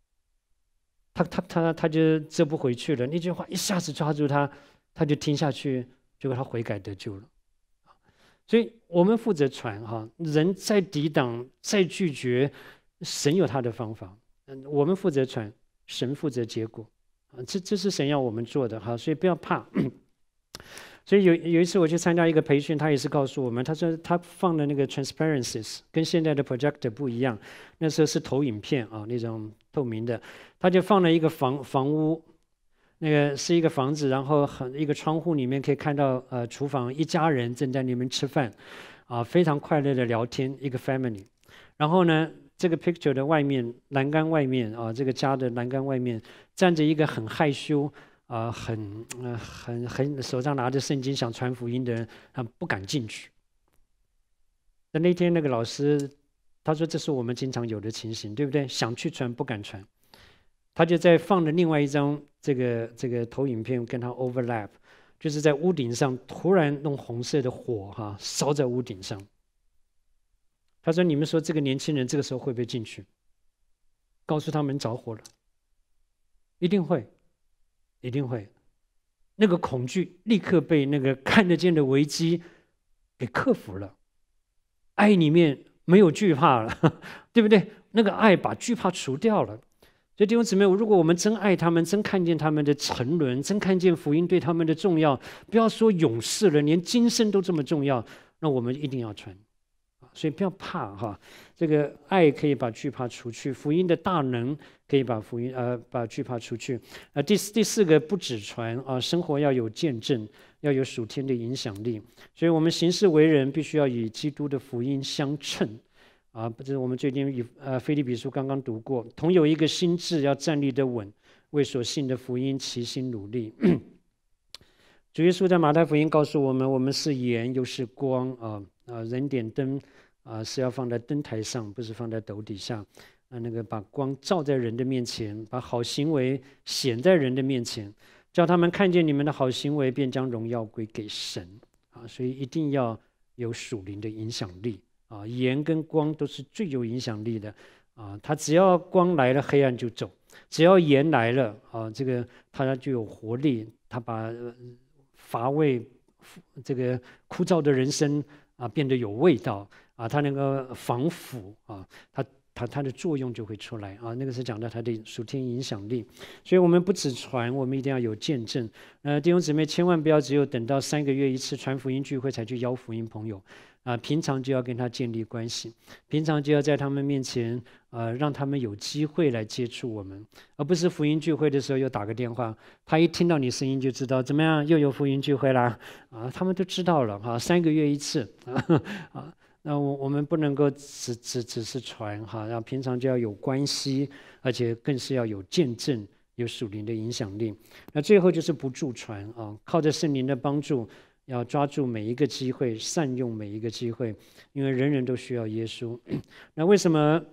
他就遮不回去了。那句话一下子抓住他，他就听下去，结果他悔改得救了。所以我们负责传人再抵挡再拒绝，神有他的方法。我们负责传，神负责结果。这是神要我们做的所以不要怕。所以有一次我去参加一个培训，他也是告诉我们，他说他放的那个 transparencies 跟现在的 projector 不一样，那时候是投影片那种透明的，他就放了一个房屋，那个是一个房子，然后一个窗户里面可以看到厨房一家人正在里面吃饭非常快乐的聊天，一个 family。然后呢，这个 picture 的外面栏杆外面这个家的栏杆外面站着一个很害羞很手上拿着圣经想传福音的人不敢进去。那天那个老师他说这是我们经常有的情形，对不对？想去传不敢传，他就在放了另外一张这个投影片跟他 overlap， 就是在屋顶上突然弄红色的火烧在屋顶上。他说你们说这个年轻人这个时候会不会进去？告诉他们着火了，一定会。那个恐惧立刻被那个看得见的危机给克服了，爱里面没有惧怕了，对不对？那个爱把惧怕除掉了。所以弟兄姊妹，如果我们真爱他们，真看见他们的沉沦，真看见福音对他们的重要，不要说永世了，连今生都这么重要，那我们一定要传。所以不要怕这个爱可以把惧怕除去，福音的大能可以把惧怕除去。第四个不只传生活要有见证，要有属天的影响力。所以我们行事为人必须要以基督的福音相称这是我们最近腓立比书刚刚读过，同有一个心志，要站立得稳，为所信的福音齐心努力。主耶稣在马太福音告诉我们，我们是盐又是光人点灯是要放在灯台上，不是放在斗底下那个把光照在人的面前，把好行为显在人的面前，叫他们看见你们的好行为，便将荣耀归给神所以一定要有属灵的影响力盐跟光都是最有影响力的它只要光来了，黑暗就走；只要盐来了这个它就有活力，它把乏味这个枯燥的人生变得有味道它能够防腐它的作用就会出来那个是讲到它的属天影响力。所以我们不只传，我们一定要有见证弟兄姊妹千万不要只有等到3个月一次传福音聚会才去邀福音朋友平常就要跟他建立关系，平常就要在他们面前让他们有机会来接触我们，而不是福音聚会的时候又打个电话，他一听到你声音就知道怎么样又有福音聚会啦他们都知道了3个月一次那我们不能够只是传然后平常就要有关系，而且更是要有见证， 有属灵的影响力。那最后就是不住传啊，靠着圣灵的帮助，要抓住每一个机会，善用每一个机会，因为人人都需要耶稣。那为什么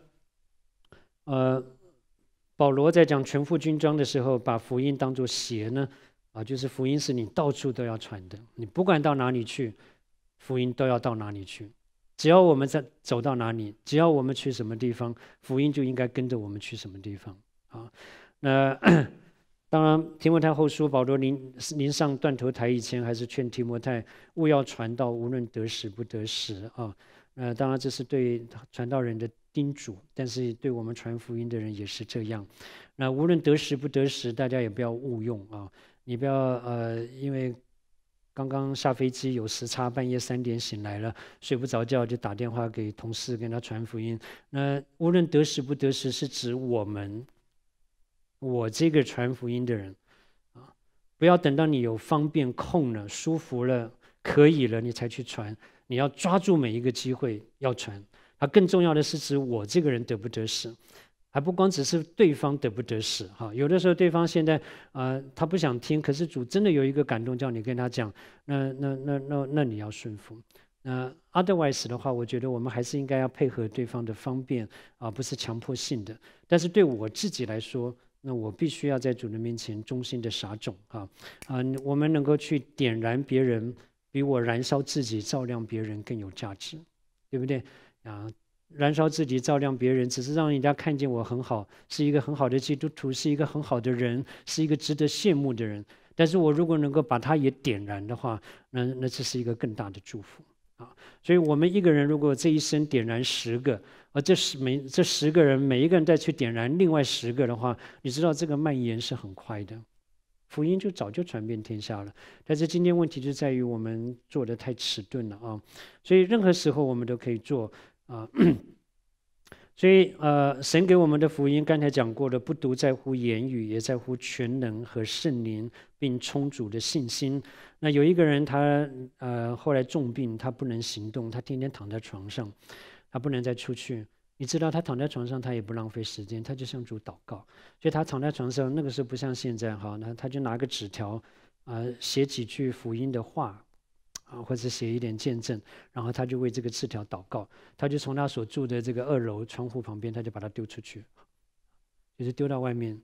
保罗在讲全副军装的时候，把福音当作鞋呢？就是福音是你到处都要传的，你不管到哪里去，福音都要到哪里去。只要我们走到哪里，只要我们去什么地方，福音就应该跟着我们去什么地方啊。那当然，提摩太后书保罗临上断头台以前，还是劝提摩太勿要传道，无论得时不得时啊。当然这是对传道人的叮嘱，但是对我们传福音的人也是这样。那无论得时不得时，大家也不要误用啊。你不要因为刚刚下飞机有时差，半夜3点醒来了，睡不着觉就打电话给同事跟他传福音。那无论得时不得时，是指我这个传福音的人啊，不要等到你有方便空了、舒服了、可以了，你才去传。你要抓住每一个机会要传。更重要的是指我这个人得不得时。还不光只是对方得不得时哈，有的时候对方现在他不想听，可是主真的有一个感动叫你跟他讲，那你要顺服。otherwise 的话，我觉得我们还是应该要配合对方的方便不是强迫性的。但是对我自己来说，那我必须要在主的面前忠心的撒种我们能够去点燃别人，比我燃烧自己照亮别人更有价值，对不对燃烧自己照亮别人，只是让人家看见我很好，是一个很好的基督徒，是一个很好的人，是一个值得羡慕的人。但是我如果能够把他也点燃的话，那这是一个更大的祝福所以我们一个人如果这一生点燃10个，而这10个人每一个人再去点燃另外10个的话，你知道这个蔓延是很快的，福音就早就传遍天下了。但是今天问题就在于我们做的太迟钝了所以任何时候我们都可以做所以神给我们的福音，刚才讲过的，不独在乎言语，也在乎全能和圣灵，并充足的信心。那有一个人他后来重病，他不能行动，他天天躺在床上，他不能再出去。你知道他躺在床上，他也不浪费时间，他就向主祷告。所以他躺在床上，那个时候不像现在那他就拿个纸条写几句福音的话或者写一点见证，然后他就为这个字条祷告，他就从他所住的这个2楼窗户旁边，他就把它丢出去，就是丢到外面。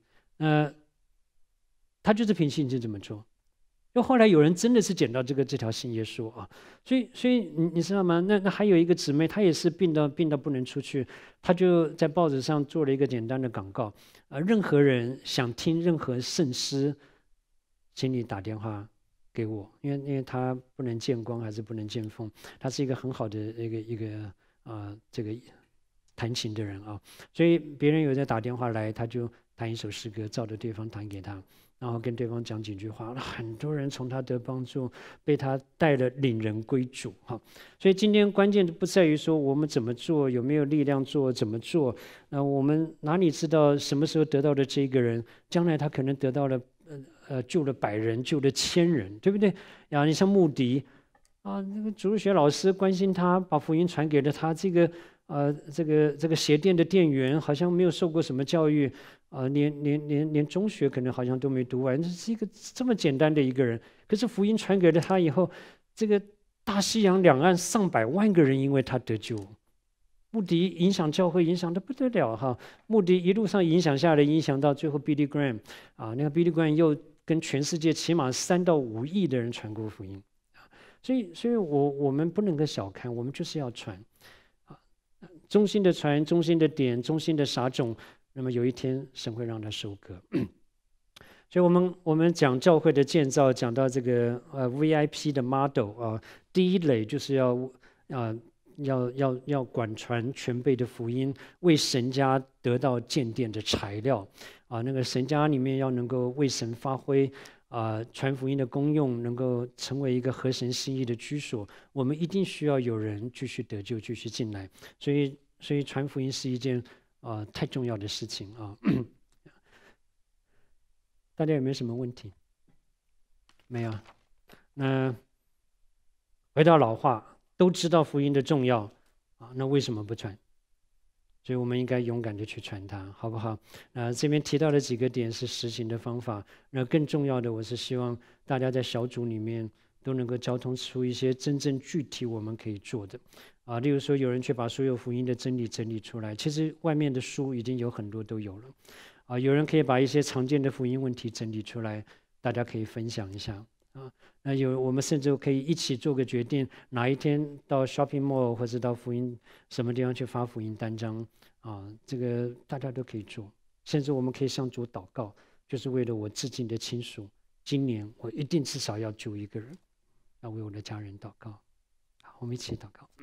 他就是凭信心这么做。就后来有人真的是捡到这条信耶稣所以你知道吗？那还有一个姊妹，她也是病到不能出去，她就在报纸上做了一个简单的广告任何人想听任何圣诗，请你打电话给我，因为他不能见光还是不能见风，他是一个很好的一个这个弹琴的人所以别人有在打电话来，他就弹一首诗歌，照着对方弹给他，然后跟对方讲几句话，很多人从他得帮助，被他带了领人归主所以今天关键不在于说我们怎么做，有没有力量做，怎么做我们哪里知道什么时候得到的这个人，将来他可能得到了救了100人，救了1000人，对不对你像穆迪那个主日学老师关心他，把福音传给了他。这个鞋店的店员好像没有受过什么教育连中学可能好像都没读完，这是一个这么简单的一个人，可是福音传给了他以后，这个大西洋两岸上百万个人因为他得救。穆迪影响教会影响得不得了穆迪一路上影响下来，影响到最后 Billy Graham 那个 Billy Graham 又跟全世界起码3到5亿的人传过福音所以我们不能够小看，我们就是要传衷心的传，衷心的点，衷心的撒种，那么有一天神会让他收割所以我们讲教会的建造，讲到这个VIP 的 model 第一类就是要管传全备的福音，为神家得到建殿的材料那个神家里面要能够为神发挥传福音的功用，能够成为一个合神心意的居所，我们一定需要有人继续得救，继续进来。所以传福音是一件太重要的事情大家有没有什么问题？没有。那回到老话，都知道福音的重要那为什么不传？ 所以我们应该勇敢的去传它，好不好？这边提到的几个点是实行的方法，那更重要的，我是希望大家在小组里面都能够交通出一些真正具体我们可以做的。例如说有人去把所有福音的真理整理出来，其实外面的书已经有很多都有了。有人可以把一些常见的福音问题整理出来，大家可以分享一下。那我们甚至可以一起做个决定，哪一天到 shopping mall 或者到福音什么地方去发福音单张这个大家都可以做。甚至我们可以向主祷告，就是为了我至亲的亲属，今年我一定至少要救一个人，要为我的家人祷告。好，我们一起祷告。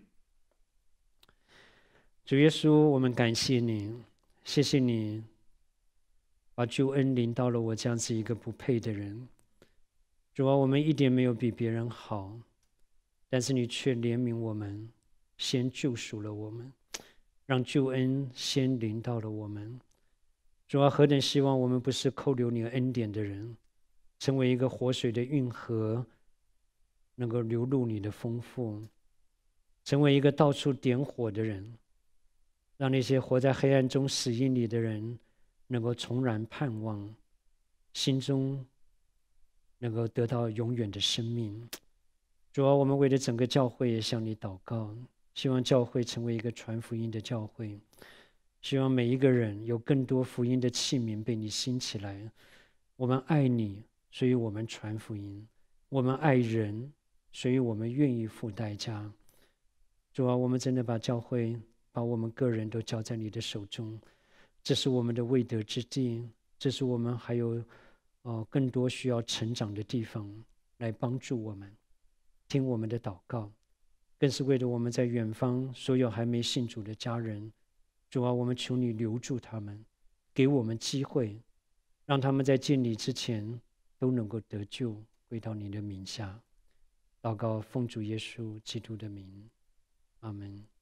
主耶稣，我们感谢你，谢谢你把救恩临到了我这样子一个不配的人。主啊，我们一点没有比别人好，但是你却怜悯我们，先救赎了我们，让救恩先临到了我们。主啊，何等希望我们不是扣留你的恩典的人，成为一个活水的运河，能够流入你的丰富，成为一个到处点火的人，让那些活在黑暗中死荫里的人能够重燃盼望，心中能够得到永远的生命。主啊，我们为了整个教会也向你祷告，希望教会成为一个传福音的教会，希望每一个人有更多福音的器皿被你兴起来。我们爱你，所以我们传福音；我们爱人，所以我们愿意付代价。主啊，我们真的把教会、把我们个人都交在你的手中，这是我们的未得之地，这是我们还有更多需要成长的地方，来帮助我们，听我们的祷告，更是为了我们在远方所有还没信主的家人。主啊，我们求你留住他们，给我们机会，让他们在见你之前都能够得救，归到你的名下。祷告奉主耶稣基督的名，阿们。